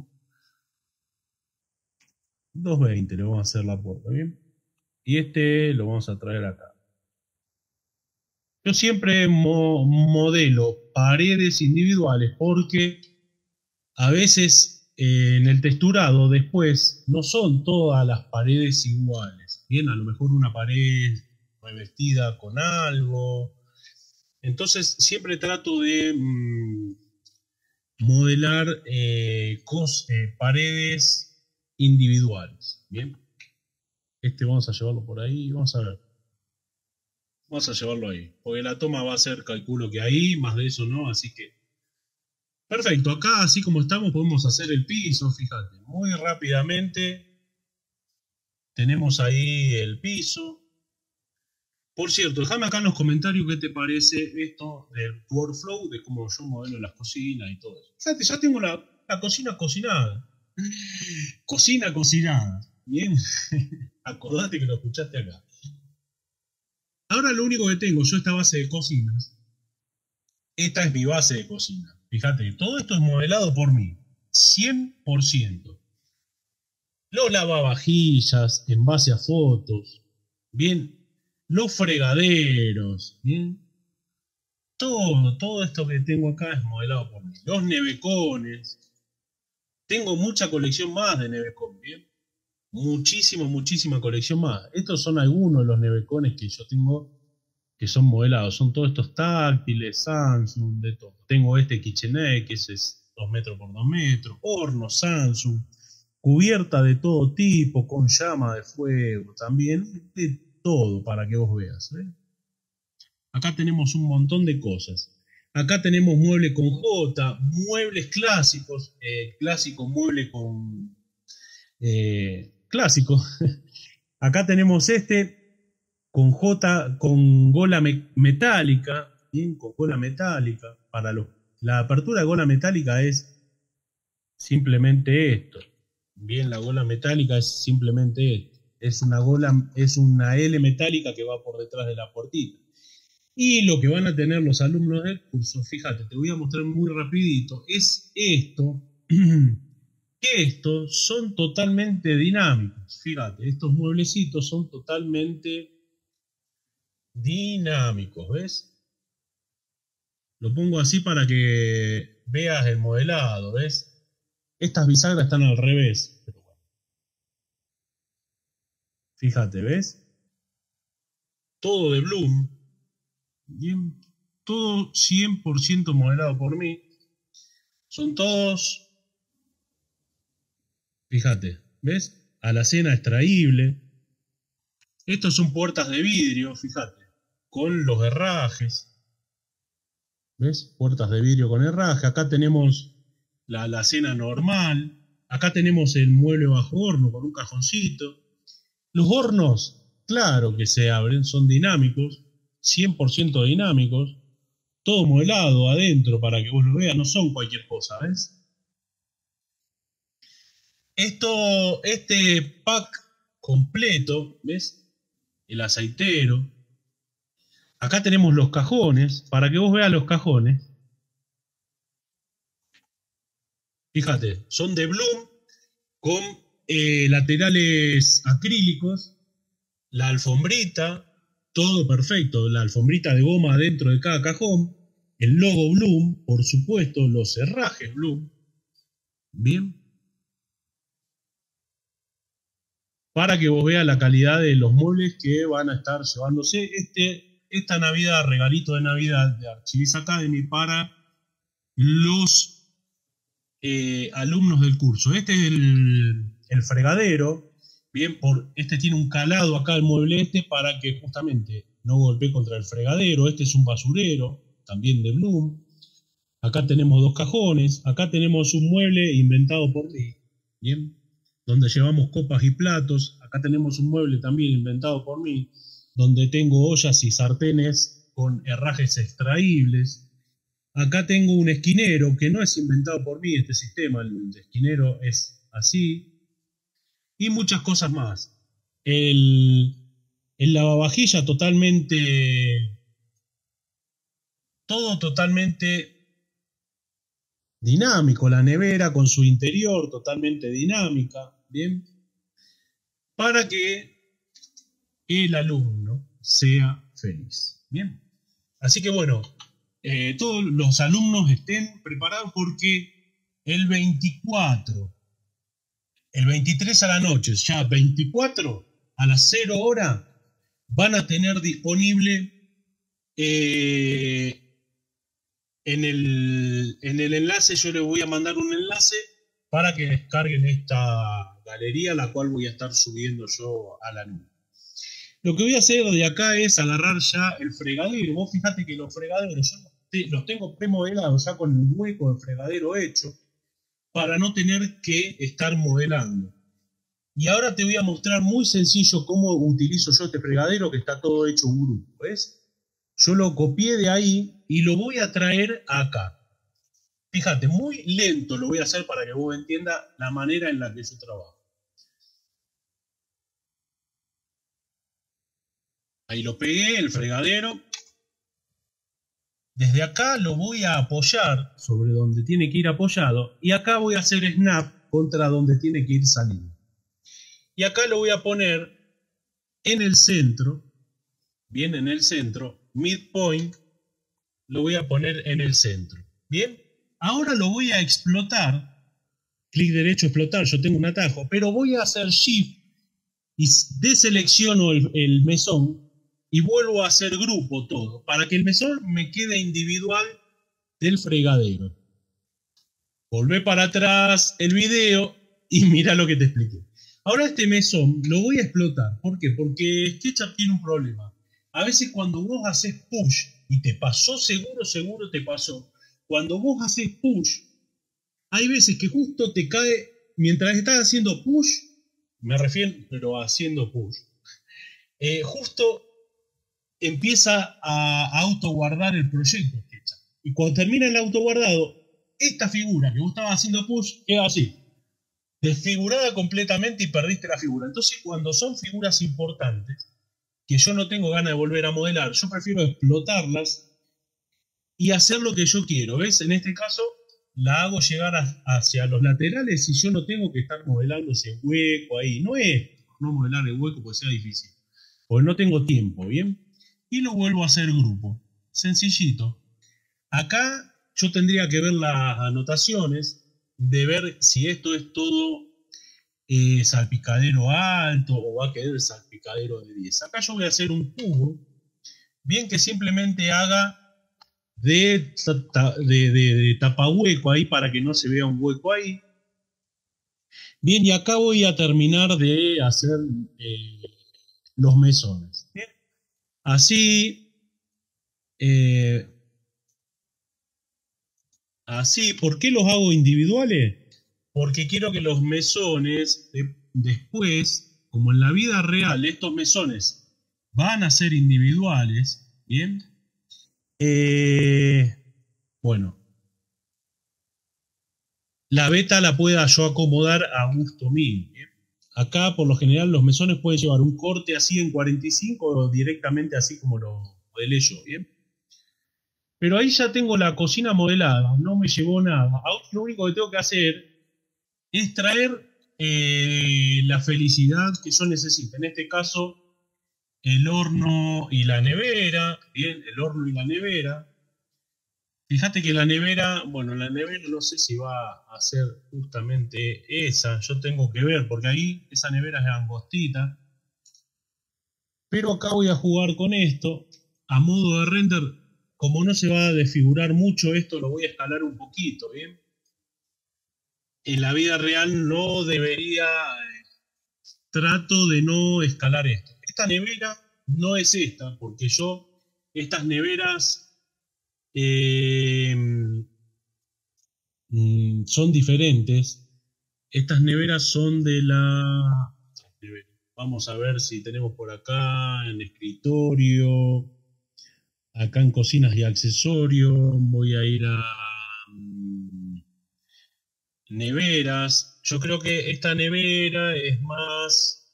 dos veinte le vamos a hacer la puerta, ¿bien? Y este lo vamos a traer acá. Yo siempre mo modelo paredes individuales porque a veces eh, en el texturado después no son todas las paredes iguales, ¿bien? A lo mejor una pared revestida con algo. Entonces siempre trato de mmm, modelar eh, cos, eh, paredes individuales. Bien, este vamos a llevarlo por ahí, vamos a ver. Vamos a llevarlo ahí, porque la toma va a ser, calculo que ahí, más de eso no, así que perfecto. Acá así como estamos podemos hacer el piso, fíjate, muy rápidamente tenemos ahí el piso. Por cierto, déjame acá en los comentarios qué te parece esto del workflow, de cómo yo modelo las cocinas y todo eso. Fíjate, ya tengo la, la cocina cocinada. Cocina cocinada. Bien. Acordate que lo escuchaste acá. Ahora lo único que tengo, yo esta base de cocinas. Esta es mi base de cocina. Fíjate, todo esto es modelado por mí. cien por ciento. Los lavavajillas en base a fotos. Bien. Los fregaderos, ¿bien? Todo, todo esto que tengo acá es modelado por mí. Los nevecones. Tengo mucha colección más de nevecón, ¿bien? Muchísima, muchísima colección más. Estos son algunos de los nevecones que yo tengo que son modelados. Son todos estos táctiles, Samsung, de todo. Tengo este KitchenAid, que ese es dos metros por dos metros. Horno Samsung. Cubierta de todo tipo, con llama de fuego también. De todo para que vos veas, ¿eh? Acá tenemos un montón de cosas. Acá tenemos mueble con J, muebles clásicos, eh, clásico mueble con eh, clásico. Acá tenemos este con J, con gola me metálica, ¿bien? Con gola metálica. Para los, la apertura de gola metálica es simplemente esto. Bien, la gola metálica es simplemente esto. Es una gola, es una L metálica que va por detrás de la puertita. Y lo que van a tener los alumnos del curso, fíjate, te voy a mostrar muy rapidito, es esto, que estos son totalmente dinámicos. Fíjate, estos mueblecitos son totalmente dinámicos, ¿ves? Lo pongo así para que veas el modelado, ¿ves? Estas bisagras están al revés. Fíjate, ¿ves? Todo de Bloom. Bien. Todo cien por ciento modelado por mí. Son todos... Fíjate, ¿ves? Alacena extraíble. Estos son puertas de vidrio, fíjate. Con los herrajes. ¿Ves? Puertas de vidrio con herraje. Acá tenemos la alacena normal. Acá tenemos el mueble bajo horno con un cajoncito. Los hornos, claro que se abren, son dinámicos, cien por ciento dinámicos. todo modelado adentro para que vos lo veas, no son cualquier cosa, ¿ves? Esto, este pack completo, ¿ves? El aceitero. Acá tenemos los cajones, para que vos veas los cajones. Fíjate, son de Bloom con eh, laterales acrílicos, la alfombrita, todo perfecto, la alfombrita de goma dentro de cada cajón, el logo Bloom, por supuesto, los herrajes Bloom. Bien. Para que vos veas la calidad de los muebles que van a estar llevándose este, esta Navidad, regalito de Navidad de Archivis Academy para los eh, alumnos del curso. Este es el, el fregadero, bien, por, este tiene un calado acá el mueble este para que justamente no golpee contra el fregadero. Este es un basurero, también de Bloom. Acá tenemos dos cajones, acá tenemos un mueble inventado por mí, bien, donde llevamos copas y platos. Acá tenemos un mueble también inventado por mí, donde tengo ollas y sartenes con herrajes extraíbles. Acá tengo un esquinero, que no es inventado por mí este sistema, el esquinero es así. Y muchas cosas más. El, el lavavajilla totalmente... Todo totalmente dinámico, la nevera con su interior totalmente dinámica, ¿bien? Para que el alumno sea feliz, ¿bien? Así que bueno, eh, todos los alumnos estén preparados porque el veinticuatro, el veintitrés a la noche, ya veinticuatro a las cero hora, van a tener disponible eh, en, el, en el enlace, yo les voy a mandar un enlace para que descarguen esta galería, la cual voy a estar subiendo yo a la nube. Lo que voy a hacer de acá es agarrar ya el fregadero. Vos fíjate que los fregaderos yo los tengo premodelados ya con el hueco del fregadero hecho para no tener que estar modelando. Y ahora te voy a mostrar muy sencillo cómo utilizo yo este fregadero, que está todo hecho un grupo, ¿ves? Yo lo copié de ahí y lo voy a traer acá. Fíjate, muy lento lo voy a hacer para que vos entiendas la manera en la que yo trabajo. Ahí lo pegué, el fregadero. Desde acá lo voy a apoyar sobre donde tiene que ir apoyado. Y acá voy a hacer snap contra donde tiene que ir saliendo. Y acá lo voy a poner en el centro. Bien, en el centro. Midpoint. Lo voy a poner en el centro. Bien. Ahora lo voy a explotar. Clic derecho, explotar. Yo tengo un atajo. Pero voy a hacer Shift. Y deselecciono el, el mesón. Y vuelvo a hacer grupo todo, para que el mesón me quede individual del fregadero. Volvé para atrás el video y mira lo que te expliqué. Ahora este mesón lo voy a explotar. ¿Por qué? Porque SketchUp tiene un problema. A veces cuando vos haces push, y te pasó seguro, seguro te pasó, cuando vos haces push, hay veces que justo te cae, mientras estás haciendo push, me refiero, pero haciendo push, eh, justo empieza a autoguardar el proyecto. Y cuando termina el autoguardado, esta figura que vos estabas haciendo push queda así, desfigurada completamente y perdiste la figura. Entonces, cuando son figuras importantes, que yo no tengo ganas de volver a modelar, yo prefiero explotarlas y hacer lo que yo quiero. ¿Ves? En este caso, la hago llegar a, hacia los laterales y yo no tengo que estar modelando ese hueco ahí. No es no modelar el hueco porque sea difícil, porque no tengo tiempo, ¿bien? Y lo vuelvo a hacer grupo. Sencillito. Acá yo tendría que ver las anotaciones de ver si esto es todo eh, salpicadero alto o va a quedar salpicadero de diez. Acá yo voy a hacer un tubo, bien que simplemente haga de, de, de, de tapahueco ahí para que no se vea un hueco ahí. Bien, y acá voy a terminar de hacer eh, los mesones. Bien. Así, eh, así, ¿por qué los hago individuales? Porque quiero que los mesones, de, después, como en la vida real, estos mesones van a ser individuales, ¿bien? Eh, bueno, la beta la pueda yo acomodar a gusto mío. ¿Bien? Acá, por lo general, los mesones pueden llevar un corte así en cuarenta y cinco o directamente así como lo modelé yo. ¿Bien? Pero ahí ya tengo la cocina modelada, no me llevó nada. Ahora lo único que tengo que hacer es traer eh, la felicidad que yo necesito. En este caso, el horno y la nevera. Bien, el horno y la nevera. Fíjate que la nevera, bueno, la nevera no sé si va a ser justamente esa. Yo tengo que ver, porque ahí esa nevera es angostita. Pero acá voy a jugar con esto. A modo de render, como no se va a desfigurar mucho esto, lo voy a escalar un poquito, ¿bien? En la vida real no debería... Trato de no escalar esto. Esta nevera no es esta, porque yo, estas neveras eh, mm, son diferentes. Estas neveras son de la... Vamos a ver si tenemos por acá en escritorio, acá en cocinas y accesorios. Voy a ir a mm, neveras. Yo creo que esta nevera es más...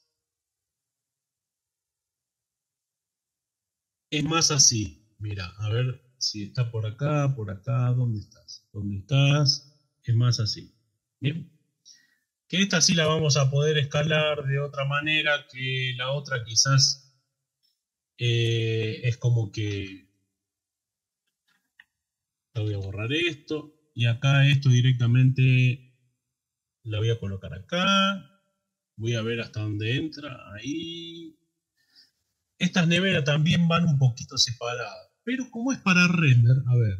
Es más así. Mira, a ver si está por acá, por acá. ¿Dónde estás? ¿Dónde estás? Es más así. Bien. Que esta sí la vamos a poder escalar de otra manera que la otra quizás eh, es como que... La voy a borrar esto. Y acá esto directamente la voy a colocar acá. Voy a ver hasta dónde entra. Ahí. Estas neveras también van un poquito separadas. Pero como es para render, a ver.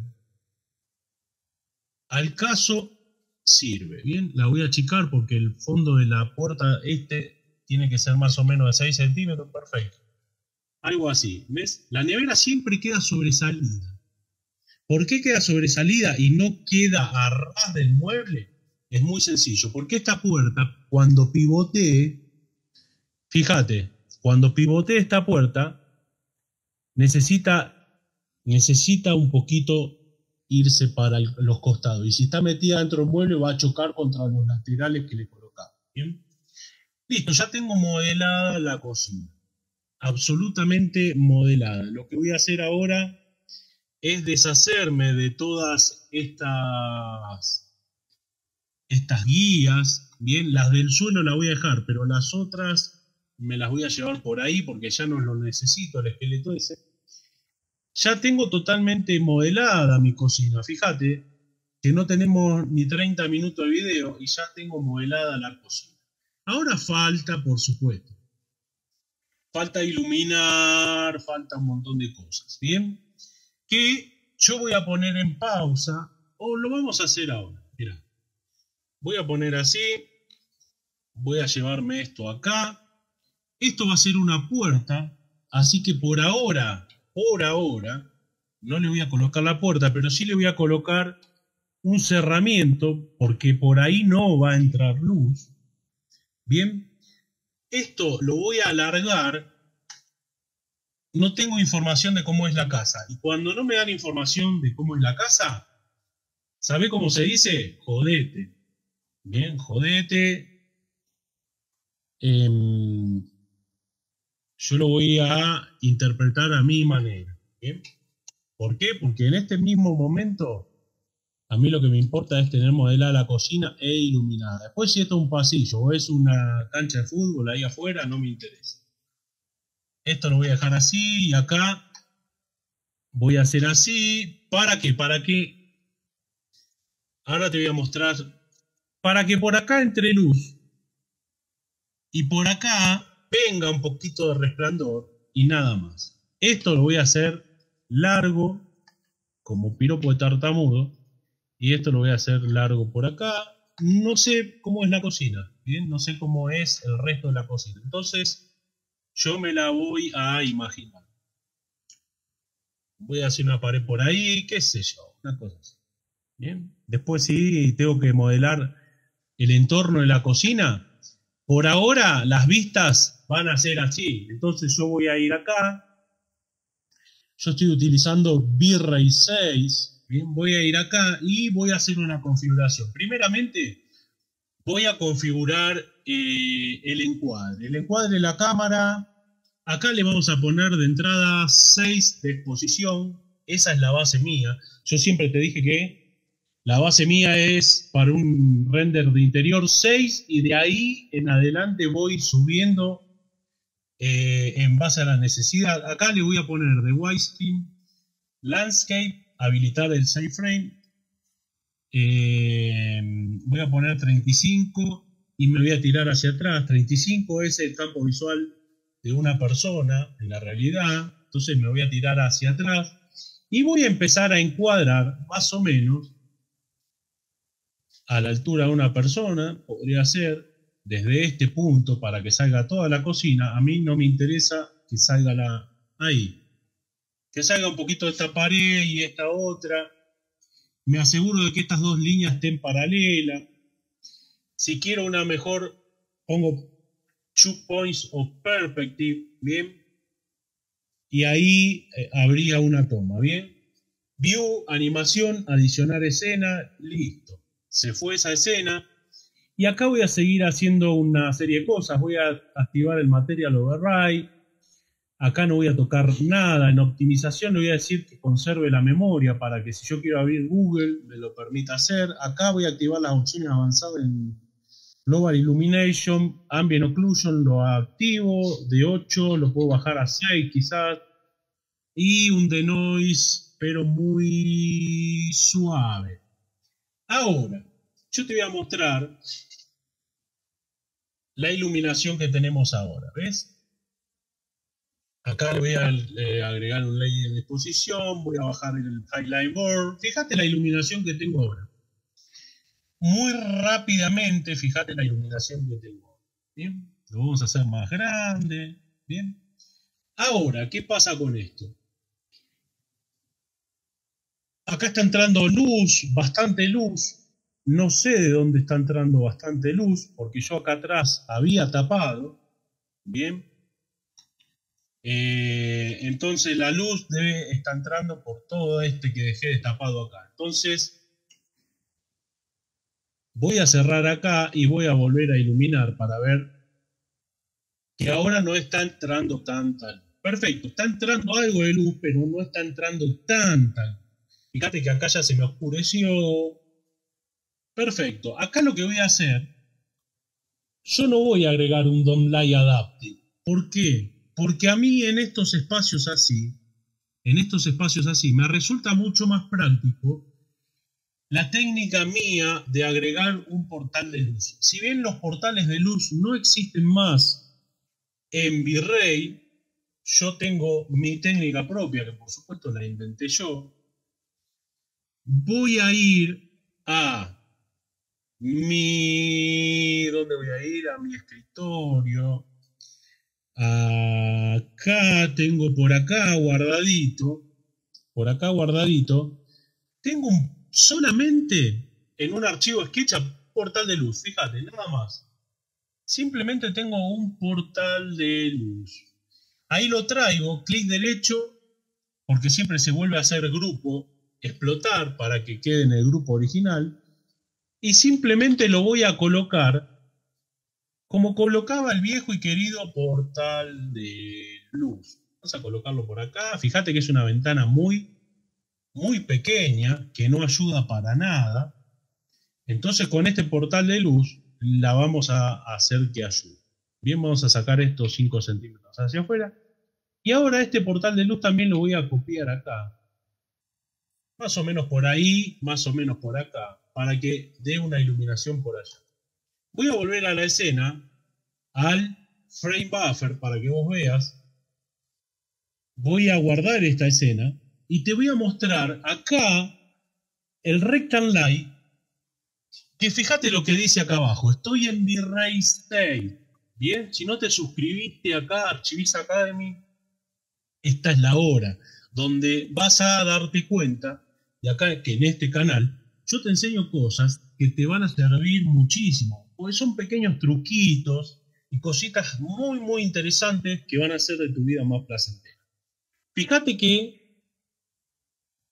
Al caso sirve. Bien, la voy a achicar porque el fondo de la puerta este tiene que ser más o menos de seis centímetros. Perfecto. Algo así. ¿Ves? La nevera siempre queda sobresalida. ¿Por qué queda sobresalida y no queda a ras del mueble? Es muy sencillo. Porque esta puerta, cuando pivotee, fíjate, cuando pivotee esta puerta, necesita, necesita un poquito irse para el, los costados. Y si está metida dentro del mueble, va a chocar contra los laterales que le colocamos. ¿Bien? Listo, ya tengo modelada la cocina. Absolutamente modelada. Lo que voy a hacer ahora es deshacerme de todas estas, estas guías. Bien, las del suelo las voy a dejar, pero las otras me las voy a llevar por ahí porque ya no lo necesito, el esqueleto ese. Ya tengo totalmente modelada mi cocina. Fíjate que no tenemos ni treinta minutos de video y ya tengo modelada la cocina. Ahora falta, por supuesto, falta iluminar, falta un montón de cosas. Bien, que yo voy a poner en pausa, o lo vamos a hacer ahora. Mirá, voy a poner así, voy a llevarme esto acá. Esto va a ser una puerta, así que por ahora, por ahora, no le voy a colocar la puerta, pero sí le voy a colocar un cerramiento, porque por ahí no va a entrar luz. Bien, esto lo voy a alargar. No tengo información de cómo es la casa. Y cuando no me dan información de cómo es la casa, ¿sabe cómo se dice? Jodete. Bien, jodete. Eh, yo lo voy a interpretar a mi manera. ¿Bien? ¿Por qué? Porque en este mismo momento, a mí lo que me importa es tener modelada la cocina e iluminada. Después, si esto es un pasillo o es una cancha de fútbol ahí afuera, no me interesa. Esto lo voy a dejar así y acá voy a hacer así. ¿Para qué? Para que... Ahora te voy a mostrar. Para que por acá entre luz y por acá venga un poquito de resplandor y nada más. Esto lo voy a hacer largo, como piropo de tartamudo. Y esto lo voy a hacer largo por acá. No sé cómo es la cocina. Bien, no sé cómo es el resto de la cocina. Entonces... yo me la voy a imaginar. Voy a hacer una pared por ahí, qué sé yo, una cosa así. Bien. Después sí tengo que modelar el entorno de la cocina. Por ahora las vistas van a ser así. Entonces yo voy a ir acá. Yo estoy utilizando V-Ray seis. Bien, voy a ir acá y voy a hacer una configuración. Primeramente, voy a configurar eh, el encuadre. El encuadre de la cámara. Acá le vamos a poner de entrada seis de exposición. Esa es la base mía. Yo siempre te dije que la base mía es para un render de interior seis y de ahí en adelante voy subiendo eh, en base a la necesidad. Acá le voy a poner de widescreen, landscape, habilitar el save frame. Eh, voy a poner treinta y cinco y me voy a tirar hacia atrás. treinta y cinco es el campo visual de una persona en la realidad. Entonces me voy a tirar hacia atrás y voy a empezar a encuadrar más o menos a la altura de una persona. Podría ser desde este punto para que salga toda la cocina. A mí no me interesa que salga la ahí, que salga un poquito de esta pared y esta otra. Me aseguro de que estas dos líneas estén paralelas. Si quiero una mejor, pongo two points of perspective, bien, y ahí eh, habría una toma, bien. View, animación, adicionar escena, listo. Se fue esa escena. Y acá voy a seguir haciendo una serie de cosas. Voy a activar el Material Override. Acá no voy a tocar nada. En optimización le voy a decir que conserve la memoria para que si yo quiero abrir Google me lo permita hacer. Acá voy a activar las opciones avanzadas en Global Illumination. Ambient Occlusion lo activo. De ocho lo puedo bajar a seis quizás. Y un denoise, pero muy suave. Ahora, yo te voy a mostrar la iluminación que tenemos ahora. ¿Ves? Acá le voy a eh, agregar un layer de exposición. Voy a bajar el highlight board. Fíjate la iluminación que tengo ahora. Muy rápidamente, fíjate la iluminación que tengo ahora. ¿Bien? Lo vamos a hacer más grande. ¿Bien? Ahora, ¿qué pasa con esto? Acá está entrando luz, bastante luz. No sé de dónde está entrando bastante luz, porque yo acá atrás había tapado. Bien. Eh, entonces la luz debe estar entrando por todo este que dejé destapado acá. Entonces voy a cerrar acá y voy a volver a iluminar para ver que ahora no está entrando tanta luz. Perfecto, está entrando algo de luz, pero no está entrando tanta luz. Fíjate que acá ya se me oscureció. Perfecto, acá lo que voy a hacer, yo no voy a agregar un DOM Light Adaptive. ¿Por qué? Porque a mí en estos espacios así, en estos espacios así, me resulta mucho más práctico la técnica mía de agregar un portal de luz. Si bien los portales de luz no existen más en V-Ray, yo tengo mi técnica propia, que por supuesto la inventé yo. Voy a ir a mi... ¿Dónde voy a ir? A mi escritorio. Acá tengo por acá guardadito. Por acá guardadito. Tengo un, solamente en un archivo SketchUp portal de luz. Fíjate, nada más. Simplemente tengo un portal de luz. Ahí lo traigo, clic derecho, porque siempre se vuelve a hacer grupo. Explotar para que quede en el grupo original y simplemente lo voy a colocar como colocaba el viejo y querido portal de luz. Vamos a colocarlo por acá. Fíjate que es una ventana muy muy pequeña que no ayuda para nada. Entonces con este portal de luz la vamos a hacer que ayude. Bien, vamos a sacar estos cinco centímetros hacia afuera y ahora este portal de luz también lo voy a copiar acá. Más o menos por ahí, más o menos por acá, para que dé una iluminación por allá. Voy a volver a la escena, al frame buffer, para que vos veas. Voy a guardar esta escena y te voy a mostrar acá el Rectangle Light, que fíjate lo que dice acá abajo. Estoy en V-Ray seis. Bien, si no te suscribiste acá a Archivista Academy, esta es la hora donde vas a darte cuenta de acá que en este canal yo te enseño cosas que te van a servir muchísimo, porque son pequeños truquitos y cositas muy muy interesantes que van a hacer de tu vida más placentera. Fíjate que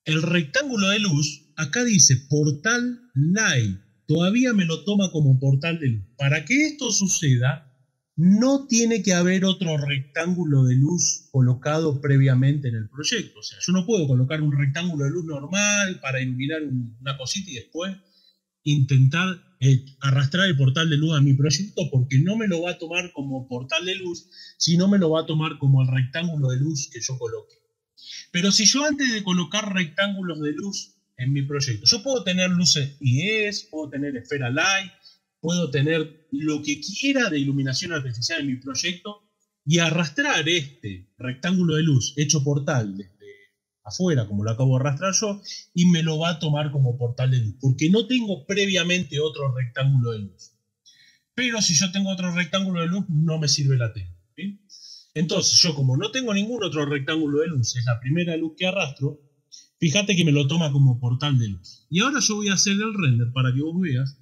el rectángulo de luz, acá dice portal light, todavía me lo toma como portal de luz. Para que esto suceda, no tiene que haber otro rectángulo de luz colocado previamente en el proyecto. O sea, yo no puedo colocar un rectángulo de luz normal para iluminar una cosita y después intentar eh, arrastrar el portal de luz a mi proyecto, porque no me lo va a tomar como portal de luz, sino me lo va a tomar como el rectángulo de luz que yo coloque. Pero si yo antes de colocar rectángulos de luz en mi proyecto, yo puedo tener luces I E S, puedo tener esfera light, puedo tener lo que quiera de iluminación artificial en mi proyecto y arrastrar este rectángulo de luz hecho portal desde afuera, como lo acabo de arrastrar yo, y me lo va a tomar como portal de luz, porque no tengo previamente otro rectángulo de luz. Pero si yo tengo otro rectángulo de luz, no me sirve la tela. ¿Sí? Entonces, yo como no tengo ningún otro rectángulo de luz, es la primera luz que arrastro, fíjate que me lo toma como portal de luz. Y ahora yo voy a hacer el render para que vos veas.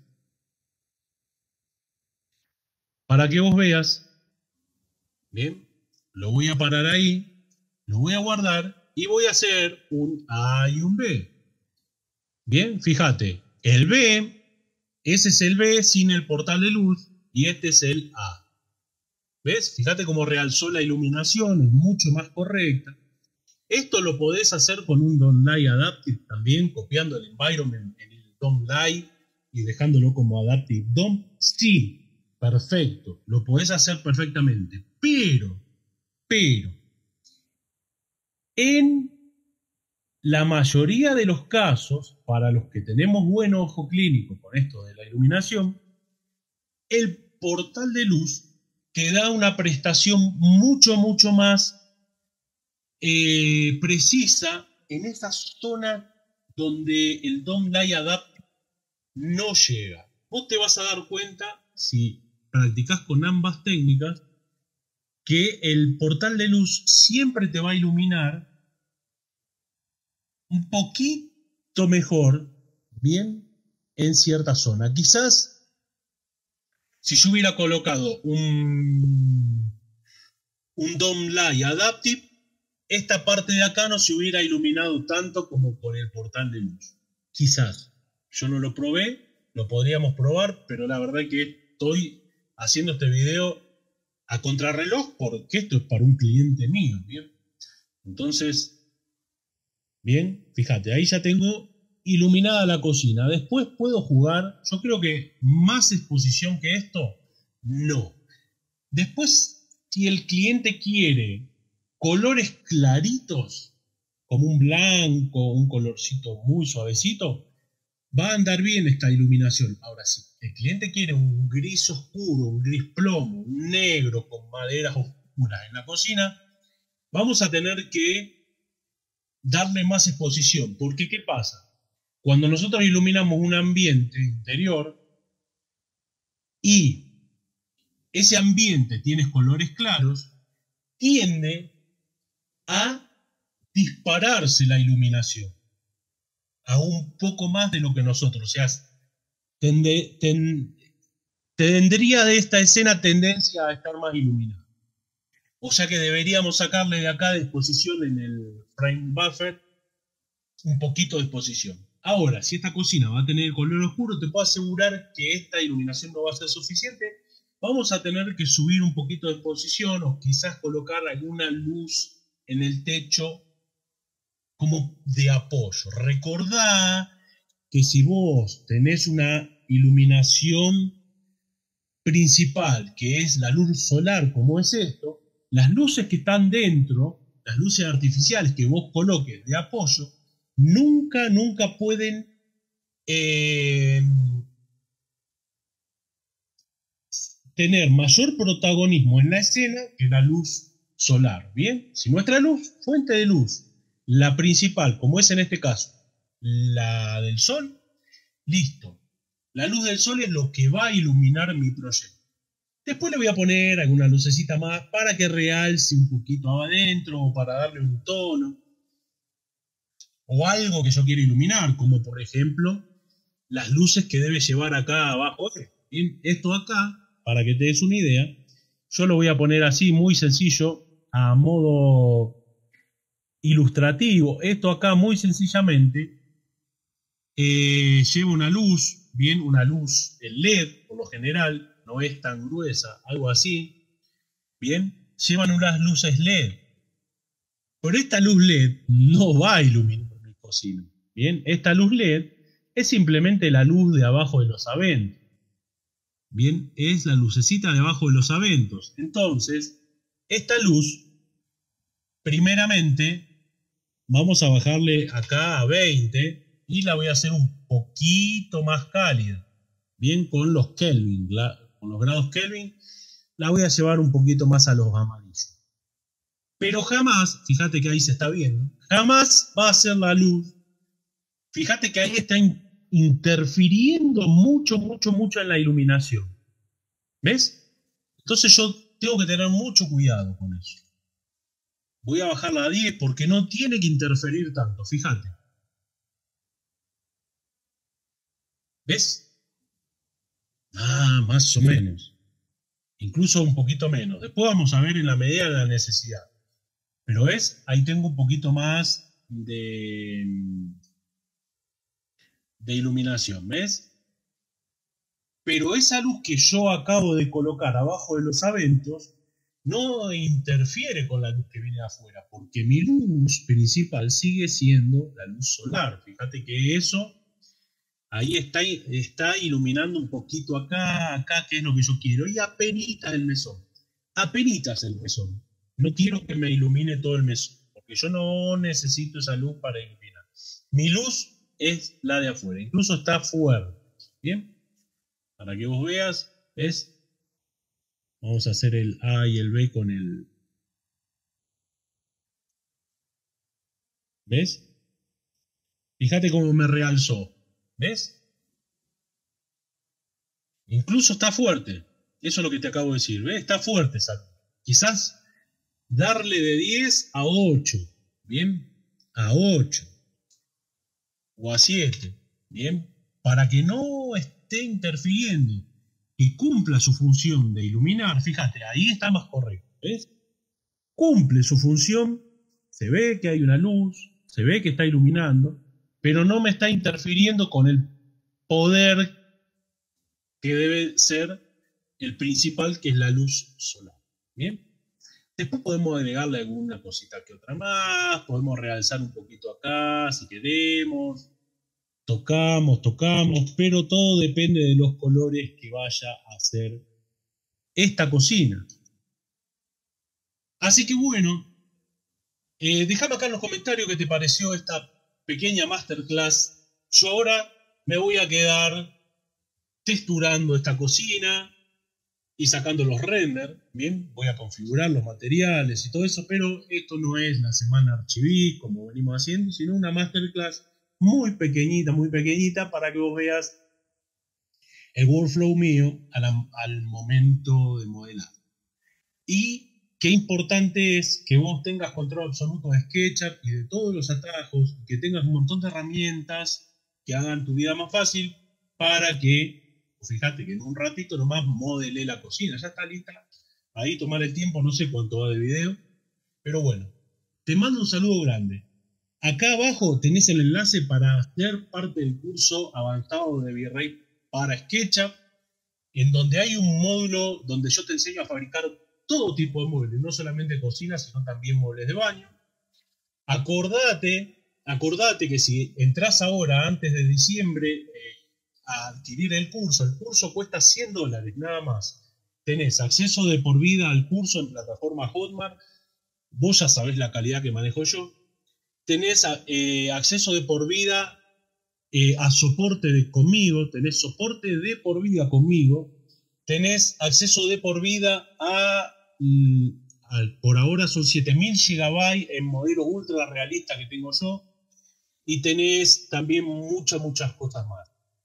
Para que vos veas. Bien, lo voy a parar ahí, lo voy a guardar y voy a hacer un A y un B. Bien, fíjate, el B, ese es el B sin el portal de luz y este es el A. ¿Ves? Fíjate cómo realzó la iluminación, es mucho más correcta. Esto lo podés hacer con un D O M Light Adaptive también, copiando el environment en el D O M Light y dejándolo como Adaptive D O M. Sí, perfecto, lo podés hacer perfectamente. Pero, pero, en la mayoría de los casos, para los que tenemos buen ojo clínico con esto de la iluminación, el portal de luz te da una prestación mucho, mucho más eh, precisa en esa zona donde el D O M Light Adaptive no llega. Vos te vas a dar cuenta, si practicás con ambas técnicas, que el portal de luz siempre te va a iluminar un poquito mejor, bien, en cierta zona. Quizás, si yo hubiera colocado un, un D O M Light Adaptive, esta parte de acá no se hubiera iluminado tanto como con el portal de luz. Quizás. Yo no lo probé, lo podríamos probar, pero la verdad es que estoy haciendo este video a contrarreloj porque esto es para un cliente mío, ¿bien? Entonces, bien, fíjate, ahí ya tengo iluminada la cocina. Después puedo jugar, yo creo que más exposición que esto, no. Después, si el cliente quiere colores claritos, como un blanco, un colorcito muy suavecito, va a andar bien esta iluminación. Ahora, si el cliente quiere un gris oscuro, un gris plomo, un negro con maderas oscuras en la cocina, vamos a tener que darle más exposición. Porque, ¿qué pasa? Cuando nosotros iluminamos un ambiente interior y ese ambiente tiene colores claros, tiende a dispararse la iluminación a un poco más de lo que nosotros, o sea, tende, ten, tendría de esta escena tendencia a estar más iluminada. O sea que deberíamos sacarle de acá de exposición en el frame buffer un poquito de exposición. Ahora, si esta cocina va a tener color oscuro, te puedo asegurar que esta iluminación no va a ser suficiente. Vamos a tener que subir un poquito de exposición o quizás colocar alguna luz en el techo como de apoyo. Recordá que si vos tenés una iluminación principal, que es la luz solar, como es esto, las luces que están dentro, las luces artificiales que vos coloques de apoyo, nunca, nunca pueden eh, tener mayor protagonismo en la escena que la luz solar. Bien, si nuestra luz, fuente de luz, la principal, como es en este caso, la del sol, listo. La luz del sol es lo que va a iluminar mi proyecto. Después le voy a poner alguna lucecita más para que realce un poquito adentro o para darle un tono. O algo que yo quiera iluminar, como por ejemplo las luces que debe llevar acá abajo. Bien, esto acá, para que te des una idea, yo lo voy a poner así, muy sencillo, a modo ilustrativo. Esto acá muy sencillamente eh, lleva una luz, bien, una luz L E D por lo general, no es tan gruesa, algo así, bien, llevan unas luces L E D. Pero esta luz L E D no va a iluminar mi cocina, bien, esta luz L E D es simplemente la luz de abajo de los aventos. Bien, es la lucecita de abajo de los aventos. Entonces, esta luz, primeramente, vamos a bajarle acá a veinte y la voy a hacer un poquito más cálida. Bien, con los Kelvin, la, con los grados Kelvin, la voy a llevar un poquito más a los amarillos. Pero jamás, fíjate que ahí se está viendo, jamás va a ser la luz. Fíjate que ahí está interfiriendo mucho, mucho, mucho en la iluminación. ¿Ves? Entonces yo tengo que tener mucho cuidado con eso. Voy a bajarla a diez porque no tiene que interferir tanto, fíjate. ¿Ves? Ah, más o menos. Incluso un poquito menos. Después vamos a ver en la medida de la necesidad. Pero ¿ves? Ahí tengo un poquito más de... de iluminación, ¿ves? Pero esa luz que yo acabo de colocar abajo de los aventos no interfiere con la luz que viene de afuera, porque mi luz principal sigue siendo la luz solar. Fíjate que eso ahí está, está iluminando un poquito acá, acá, que es lo que yo quiero, y apenitas el mesón, apenitas el mesón. No quiero que me ilumine todo el mesón, porque yo no necesito esa luz para iluminar. Mi luz es la de afuera, incluso está fuerte. Bien, para que vos veas, ¿ves? Vamos a hacer el A y el B con el... ¿Ves? Fíjate cómo me realzó, ¿ves? Incluso está fuerte, eso es lo que te acabo de decir, ¿ves? Está fuerte esa luz. Quizás darle de diez a ocho, ¿bien? A ocho. O a siete, ¿bien? Para que no esté interfiriendo, que cumpla su función de iluminar. Fíjate, ahí está más correcto, ¿ves? Cumple su función, se ve que hay una luz, se ve que está iluminando, pero no me está interfiriendo con el poder que debe ser el principal, que es la luz solar, ¿bien? Después podemos agregarle alguna cosita que otra más, podemos realzar un poquito acá si queremos. Tocamos, tocamos, pero todo depende de los colores que vaya a hacer esta cocina. Así que bueno, eh, déjame acá en los comentarios qué te pareció esta pequeña masterclass. Yo ahora me voy a quedar texturando esta cocina y sacando los renders, bien, voy a configurar los materiales y todo eso, pero esto no es la semana Archivist como venimos haciendo, sino una masterclass muy pequeñita, muy pequeñita, para que vos veas el workflow mío al, al momento de modelar. Y qué importante es que vos tengas control absoluto de SketchUp y de todos los atajos, que tengas un montón de herramientas que hagan tu vida más fácil, para que, fíjate que en un ratito nomás modelé la cocina, ya está lista. Ahí tomar el tiempo, no sé cuánto va de video, pero bueno, te mando un saludo grande. Acá abajo tenés el enlace para ser parte del curso avanzado de V-Ray para SketchUp, en donde hay un módulo donde yo te enseño a fabricar todo tipo de muebles, no solamente cocinas, sino también muebles de baño. Acordate, acordate que si entras ahora antes de diciembre eh, a adquirir el curso, el curso cuesta cien dólares nada más. Tenés acceso de por vida al curso en plataforma Hotmart, vos ya sabés la calidad que manejo yo. Tenés eh, acceso de por vida eh, a soporte de conmigo, tenés soporte de por vida conmigo, tenés acceso de por vida a, mm, a por ahora son siete mil gigabytes en modelo ultra realista que tengo yo, y tenés también muchas, muchas cosas más.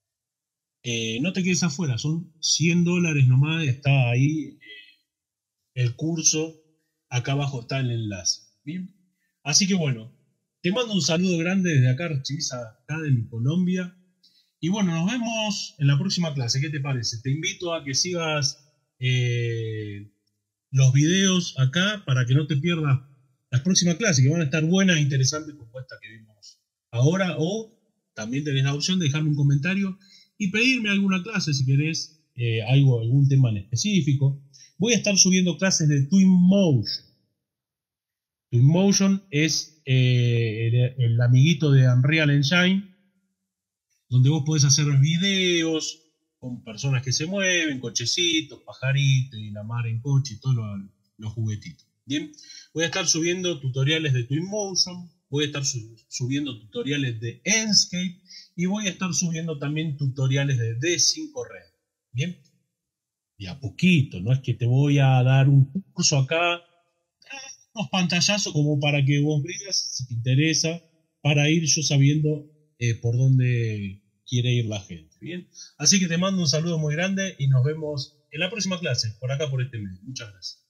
Eh, no te quedes afuera, son cien dólares nomás, está ahí eh, el curso, acá abajo está el enlace. ¿Bien? Así que bueno, te mando un saludo grande desde acá, Archivist, acá en Colombia. Y bueno, nos vemos en la próxima clase. ¿Qué te parece? Te invito a que sigas eh, los videos acá para que no te pierdas las próximas clases, que van a estar buenas e interesantes como esta que vimos ahora, o también tenés la opción de dejarme un comentario y pedirme alguna clase si querés, eh, algo, algún tema en específico. Voy a estar subiendo clases de Twinmotion. Twinmotion es eh, el, el amiguito de Unreal Engine, donde vos podés hacer videos con personas que se mueven, cochecitos, pajaritos, y la mar en coche y todos los, los juguetitos. Bien, voy a estar subiendo tutoriales de Twinmotion, voy a estar su subiendo tutoriales de Enscape y voy a estar subiendo también tutoriales de D cinco Red. Bien, y a poquito, no es que te voy a dar un curso acá, unos pantallazos como para que vos veas si te interesa, para ir yo sabiendo eh, por dónde quiere ir la gente. Bien, así que te mando un saludo muy grande y nos vemos en la próxima clase, por acá por este medio. Muchas gracias.